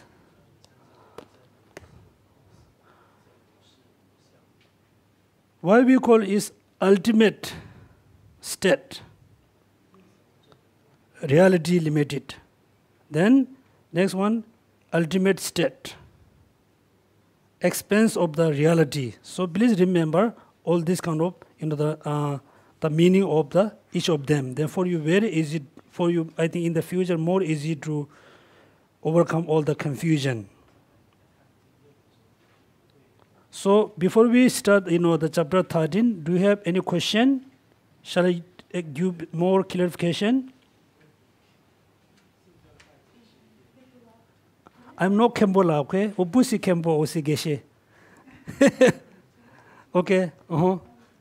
What we call is ultimate state, reality limited. Then next one, ultimate state, expense of the reality. So please remember all this kind of the meaning of the each of them. Therefore, you very easy for you. I think in the future more easy to overcome all the confusion. So before we start, the chapter 13, do you have any question? Shall I give more clarification? I'm not Kembola, okay? Obusi Kembo osi geshe. Okay. Uh-huh.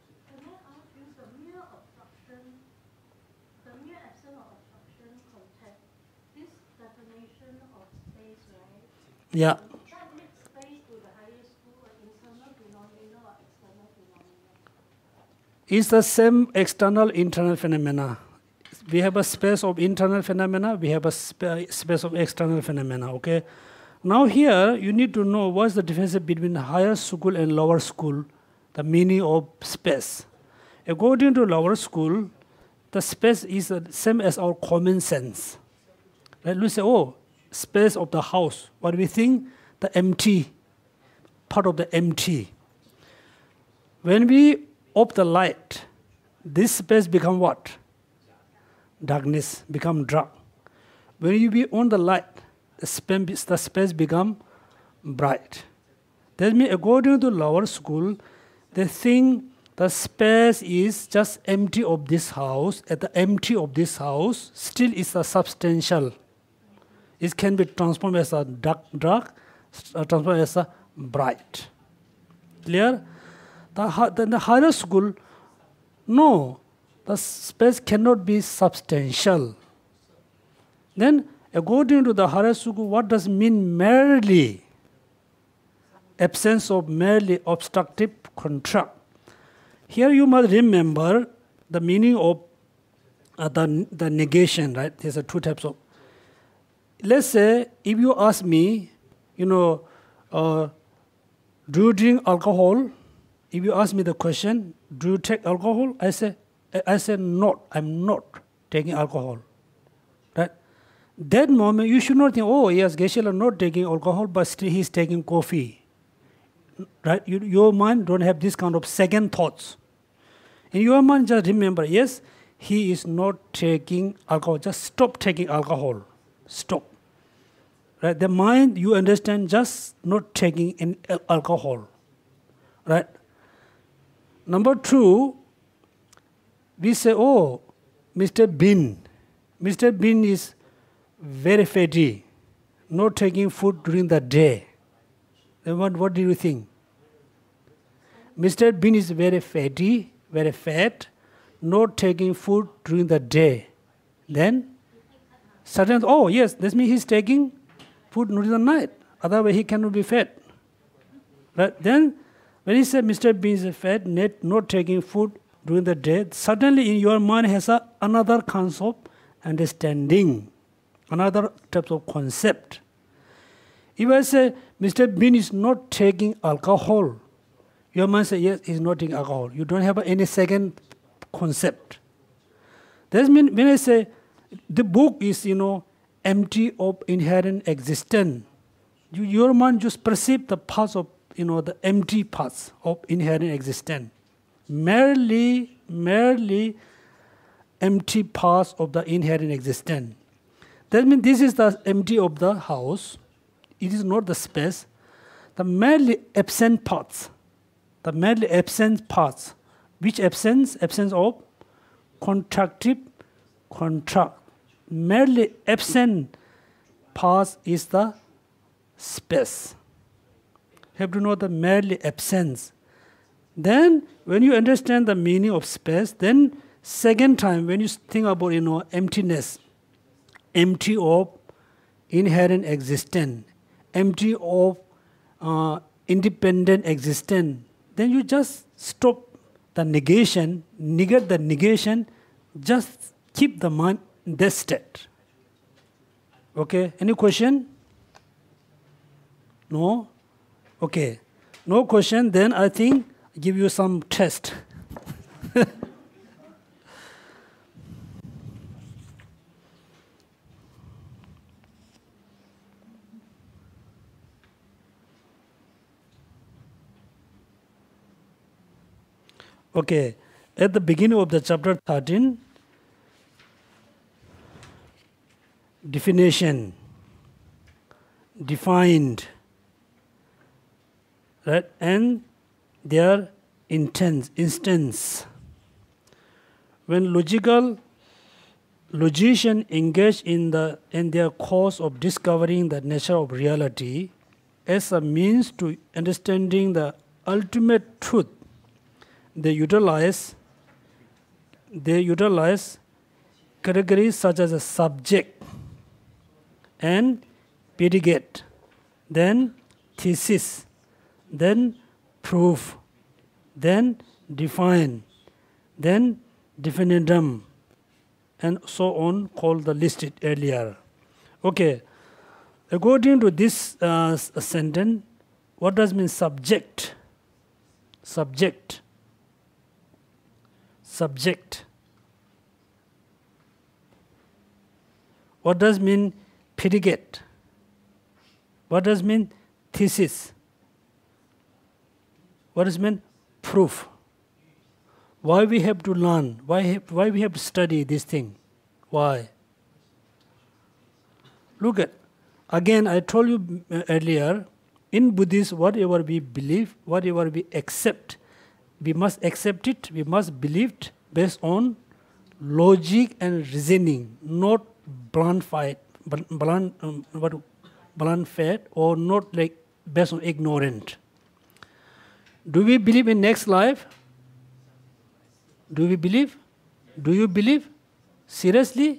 Yeah. It's the same external, internal phenomena. We have a space of internal phenomena, we have a space of external phenomena, okay? Now here, you need to know what's the difference between higher school and lower school, the meaning of space. According to lower school, the space is the same as our common sense. Right? We say, oh, space of the house. What we think? The empty, part of the empty. When we off the light, this space become what? Darkness, become dark. When you be on the light, the space become bright. That means according to lower school, they think the space is just empty of this house. At the empty of this house, still is a substantial. It can be transformed as a dark, transformed as a bright. Clear? The higher school, no, the space cannot be substantial. Then, according to the higher school, what does mean merely? Absence of merely obstructive contract. Here you must remember the meaning of the negation, right? There's two types of. Let's say, if you ask me, do you drink alcohol? If you ask me the question, do you take alcohol? I say not. I'm not taking alcohol. Right? That moment, you should not think, oh, yes, Geshe-la not taking alcohol, but still he's taking coffee. Right? Your mind don't have this kind of second thoughts. In your mind, just remember, yes, he is not taking alcohol. Just stop taking alcohol. Stop. Right? The mind, you understand, just not taking alcohol. Right? Number two, we say, oh, Mr. Bean. Mr. Bean is very fatty, not taking food during the day. Then what do you think? Mr. Bean is very fatty, very fat, not taking food during the day. Then, suddenly, oh yes, that means he's taking food during the night. Otherwise, he cannot be fat. Right? Then, when he said Mr. Bean is fat, not taking food during the day, suddenly in your mind has another concept, understanding, another type of concept. If I say Mr. Bean is not taking alcohol, your mind says yes, he's not taking alcohol. You don't have any second concept. That means when I say the book is empty of inherent existence, your mind just perceive the parts of the empty parts of inherent existence. Merely empty parts of the inherent existence. That means this is the empty of the house. It is not the space. The merely absent parts. The merely absent parts. Which absence? Absence of contractive contract. Merely absent parts is the space. You have to know the merely absence. Then, when you understand the meaning of space, then second time, when you think about emptiness, empty of inherent existence, empty of independent existence, then you just stop the negation, negate the negation, just keep the mind in that state. Okay, any question? No? Okay. No question, then I think give you some test. Okay. At the beginning of the chapter 13, definition, defined, right? And their instance. When logicians engage in their course of discovering the nature of reality as a means to understanding the ultimate truth, they utilize categories such as a subject and predicate, then thesis, then proof, then define, then definitum, and so on, called the listed earlier. Okay, according to this sentence, what does mean subject? Subject. What does mean predicate? What does mean thesis? What does mean proof? Why we have to learn? Why we have to study this thing? Why? Look at, again I told you earlier, in Buddhism whatever we believe, whatever we accept, we must accept it, we must believe it based on logic and reasoning, not blunt faith, or not like based on ignorant. Do we believe in next life? Do we believe? Do you believe? Seriously?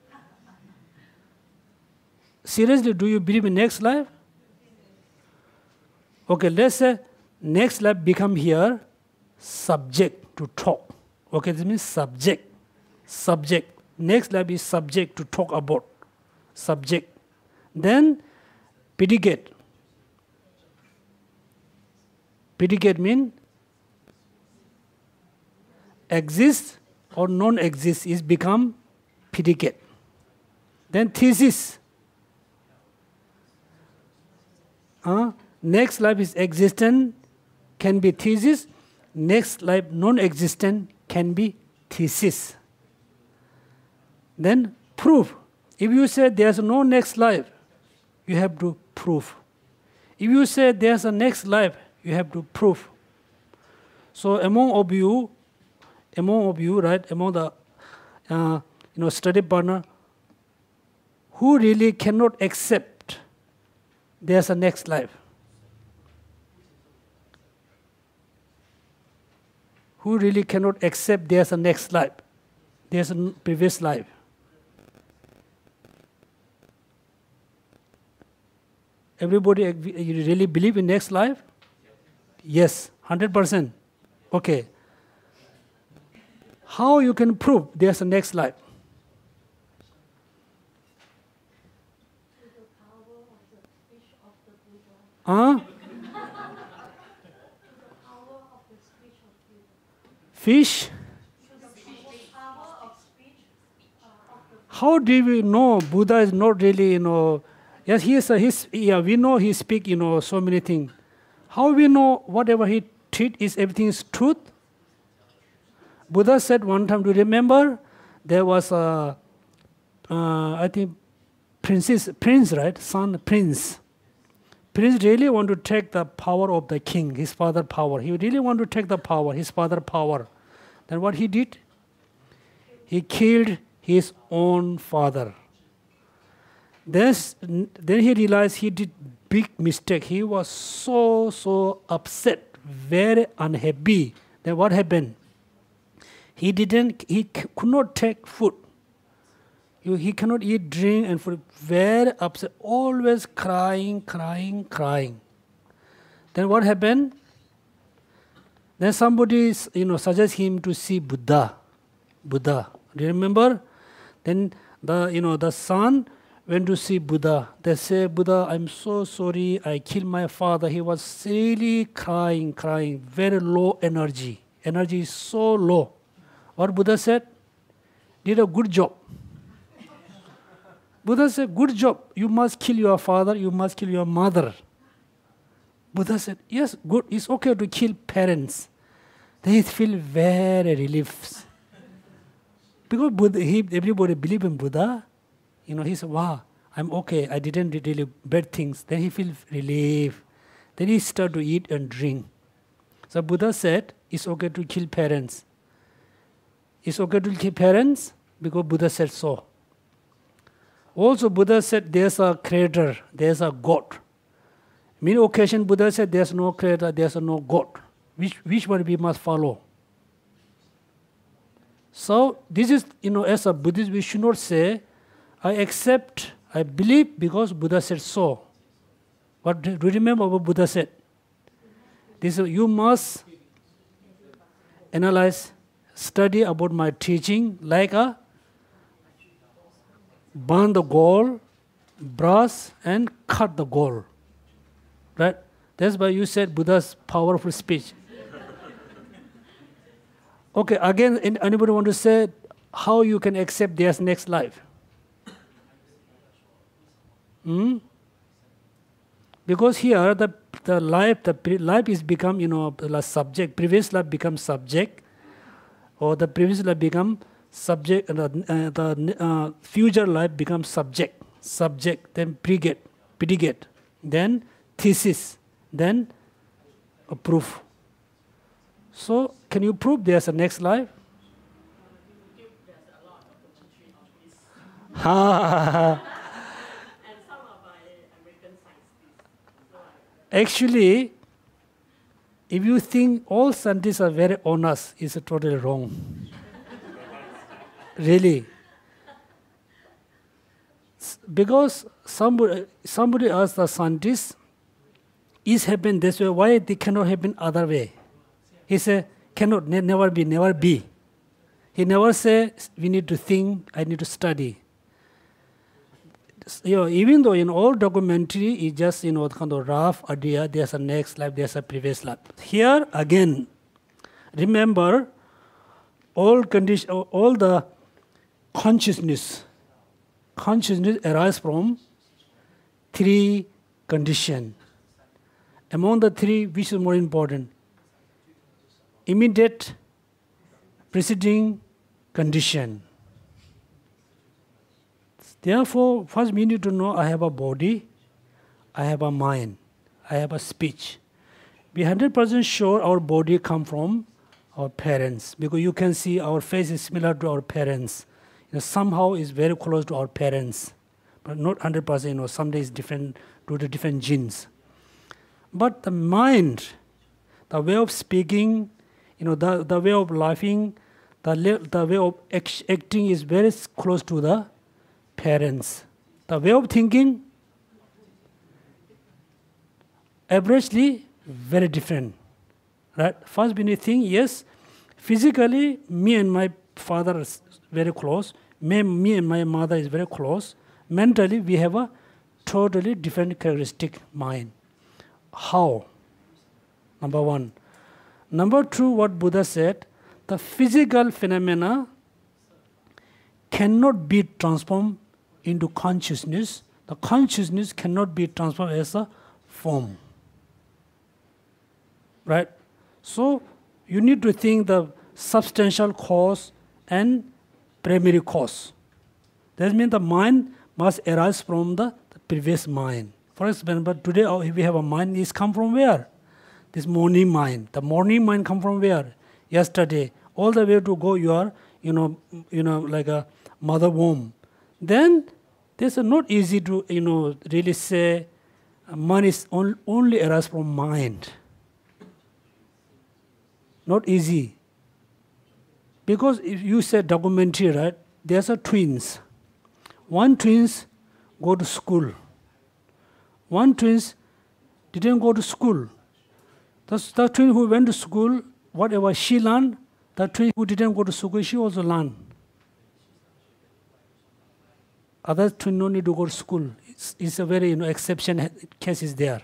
Seriously, do you believe in next life? Okay, let's say next life become here subject to talk. Okay, this means subject. Next life is subject to talk about. Subject. Then predicate. Predicate means exist or non-exist is become predicate. Then thesis. Next life is existent, can be thesis. Next life non-existent can be thesis. Then proof. If you say there's no next life, you have to prove. If you say there's a next life, you have to prove. So among you, right, among the study partner, who really cannot accept there's a next life? Who really cannot accept there's a next life? There's a previous life. Everybody, you really believe in next life? Yes, 100%. Okay. How you can prove there's a next life? Fish? How do we know Buddha is not really, yes, we know he speak, so many things. How we know whatever he teach is everything is truth? Buddha said one time, do you remember? There was a, I think, prince, right? Son, prince. Prince really want to take the power of the king, his father power. He really want to take the power, his father power. Then what he did? He killed his own father. Then he realized he did big mistake. He was so upset, very unhappy. Then what happened? He could not take food. He cannot eat, drink, and food. Very upset, always crying. Then what happened? Then somebody, suggests him to see Buddha. Do you remember? Then the son went to see Buddha. They say, Buddha, I'm so sorry, I killed my father. He was really crying, very low energy. Energy is so low. What Buddha said? Did a good job. Buddha said, good job. You must kill your father, you must kill your mother. Buddha said, yes, good. It's okay to kill parents. Then he feel very relieved. Because everybody believe in Buddha. He said, wow, I'm okay. I didn't do really bad things. Then he feel relief. Then he start to eat and drink. So Buddha said, it's okay to kill parents. It's okay to kill parents because Buddha said so. Also Buddha said there's a creator, there's a God. Many occasions Buddha said there's no creator, there's no God. Which one we must follow? So this is, as a Buddhist, we should not say, I accept, I believe because Buddha said so. But do you remember what Buddha said? This is, you must analyze, study about my teaching like a burn the gold, brass, and cut the gold. Right? That's why you said Buddha's powerful speech. Okay, again, anybody want to say how you can accept there's next life? Because here the life is become, the subject, previous life becomes subject, or the previous life become subject, the future life becomes subject, then predicate, then thesis, then a proof. So, can you prove there's a next life? Actually, if you think all scientists are very honest, it's totally wrong. Really. Because somebody asked the scientist, is happen this way, why they cannot happen other way? He said, cannot, never be. He never say, we need to think, I need to study. Even though in all documentary is just, kind of rough idea, there's a next life, there's a previous life. Here, again, remember, all the consciousness arises from three conditions. Among the three, which is more important? Immediate preceding condition. Therefore, first we need to know I have a body, I have a mind, I have a speech. We 100% sure our body come from our parents, because you can see our face is similar to our parents. Somehow is very close to our parents, but not 100%. Someday is different due to different genes. But the mind, the way of speaking, the way of laughing, the way of acting is very close to the parents. The way of thinking, averagely, very different. Right? First, when you think, yes, physically, me and my father is very close. Me and my mother is very close. Mentally, we have a totally different characteristic mind. How? Number one. Number two, what Buddha said, the physical phenomena cannot be transformed into consciousness. The consciousness cannot be transformed as a form. Right? So, you need to think the substantial cause and primary cause. That means the mind must arise from the previous mind. For example, today we have a mind, is come from where? This morning mind. The morning mind come from where? Yesterday. All the way to go your, like a mother womb. Then this is not easy to, really say mind is only arise from mind. Not easy. Because if you say documentary, right, there's a twins. One twins go to school. One twins didn't go to school. The twin who went to school, whatever she learned, the twin who didn't go to school, she also learned. Others to no need to go to school. It's a very exception case is there.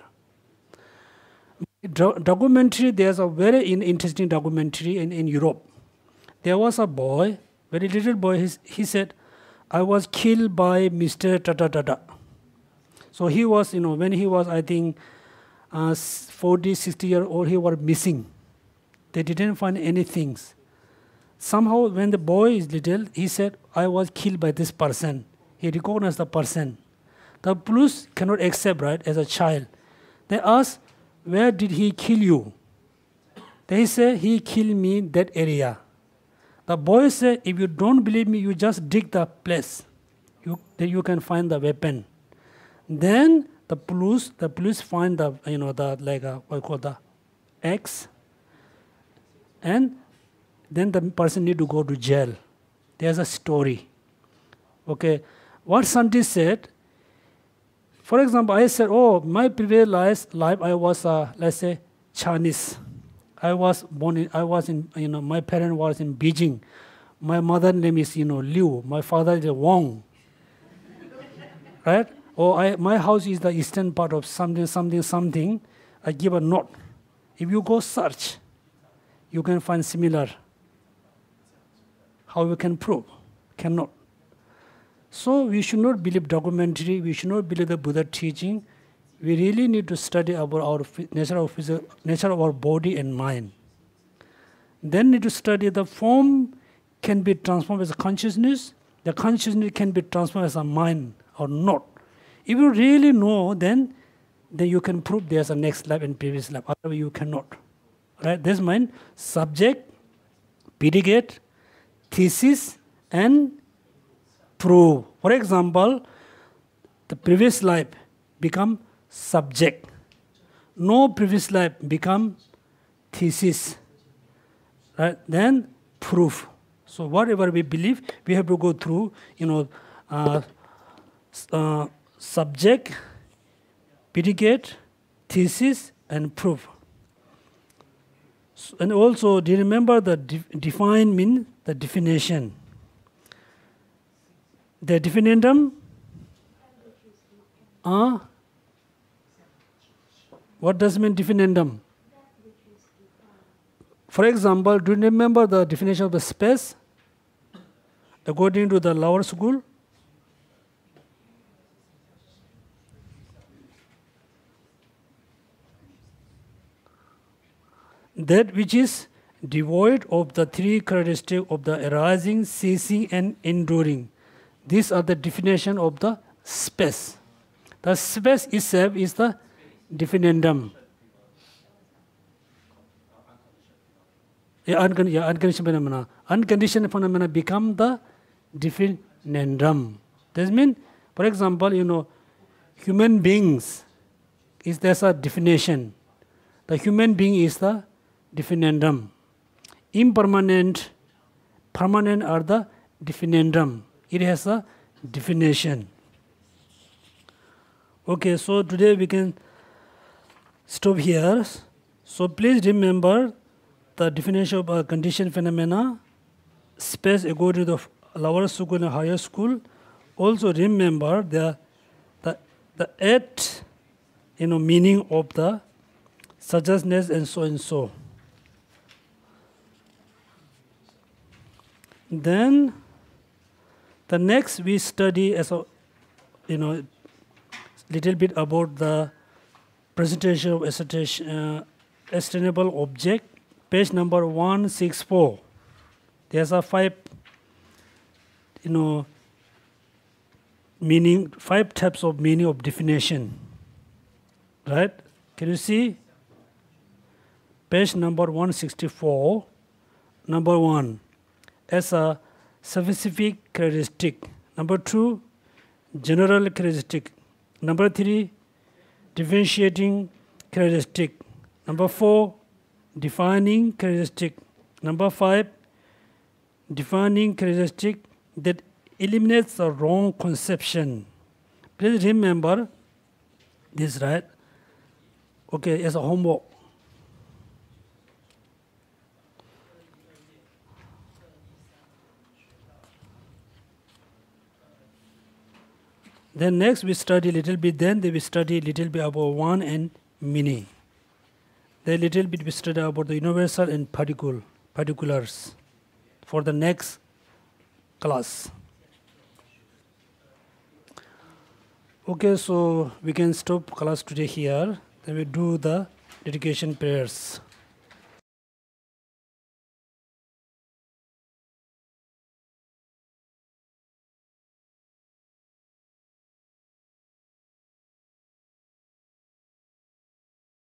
Documentary, there's a very interesting documentary in Europe. There was a boy, very little boy, he said, I was killed by Mr. Tata Tata. So he was, when he was, I think, 40, 60 years old, he was missing. They didn't find anything. Somehow, when the boy is little, he said, I was killed by this person. He recognized the person. The police cannot accept, right, as a child. They ask, where did he kill you? They say, he killed me in that area. The boy said, if you don't believe me, you just dig the place. Then you can find the weapon. Then the police find the, the axe. And then the person need to go to jail. There's a story. Okay. What scientists said, for example, I said, my previous life I was, let's say, Chinese. I was born in, my parent was in Beijing. My mother name is, Liu. My father is Wang. Right? Or my house is the eastern part of something. I give a note. If you go search, you can find similar. How we can prove? Cannot. So we should not believe documentary. We should not believe the Buddha teaching. We really need to study about our nature of our body and mind. Then need to study the form can be transformed as a consciousness. The consciousness can be transformed as a mind or not. If you really know, then you can prove there's a next life and previous life. Otherwise, you cannot. Right? This mind, subject, predicate, thesis, and prove. For example, the previous life become subject. No previous life become thesis. Right? Then proof. So whatever we believe, we have to go through, subject, predicate, thesis, and proof. So, and also, do you remember the define mean the definition? The definitum? What does mean definitum? For example, do you remember the definition of the space according to the lower school? That which is devoid of the three characteristics of the arising, ceasing, and enduring. These are the definition of the space. The space itself is the definitum. Unconditioned phenomena. Unconditioned phenomena become the definitum. This means, for example, human beings there's a definition. The human being is the definitum. Impermanent, permanent are the definitum. It has a definition. Okay, so today we can stop here. So please remember the definition of conditioned phenomena, space according to the lower school and higher school. Also remember the eight meaning of the suggestness and so and so. Then the next we study as a little bit about the presentation of extendable object, page number 164. There's a five types of meaning of definition. Right? Can you see? Page number 164, number 1, as a specific characteristic. Number 2, general characteristic. Number 3, differentiating characteristic. Number 4, defining characteristic. Number 5, defining characteristic that eliminates the wrong conception. Please remember this, right? Okay, as a homework. Then next we study a little bit, then we study a little bit about one and many. Then a little bit we study about the universal and particulars for the next class. Okay, so we can stop class today here. Then we do the dedication prayers.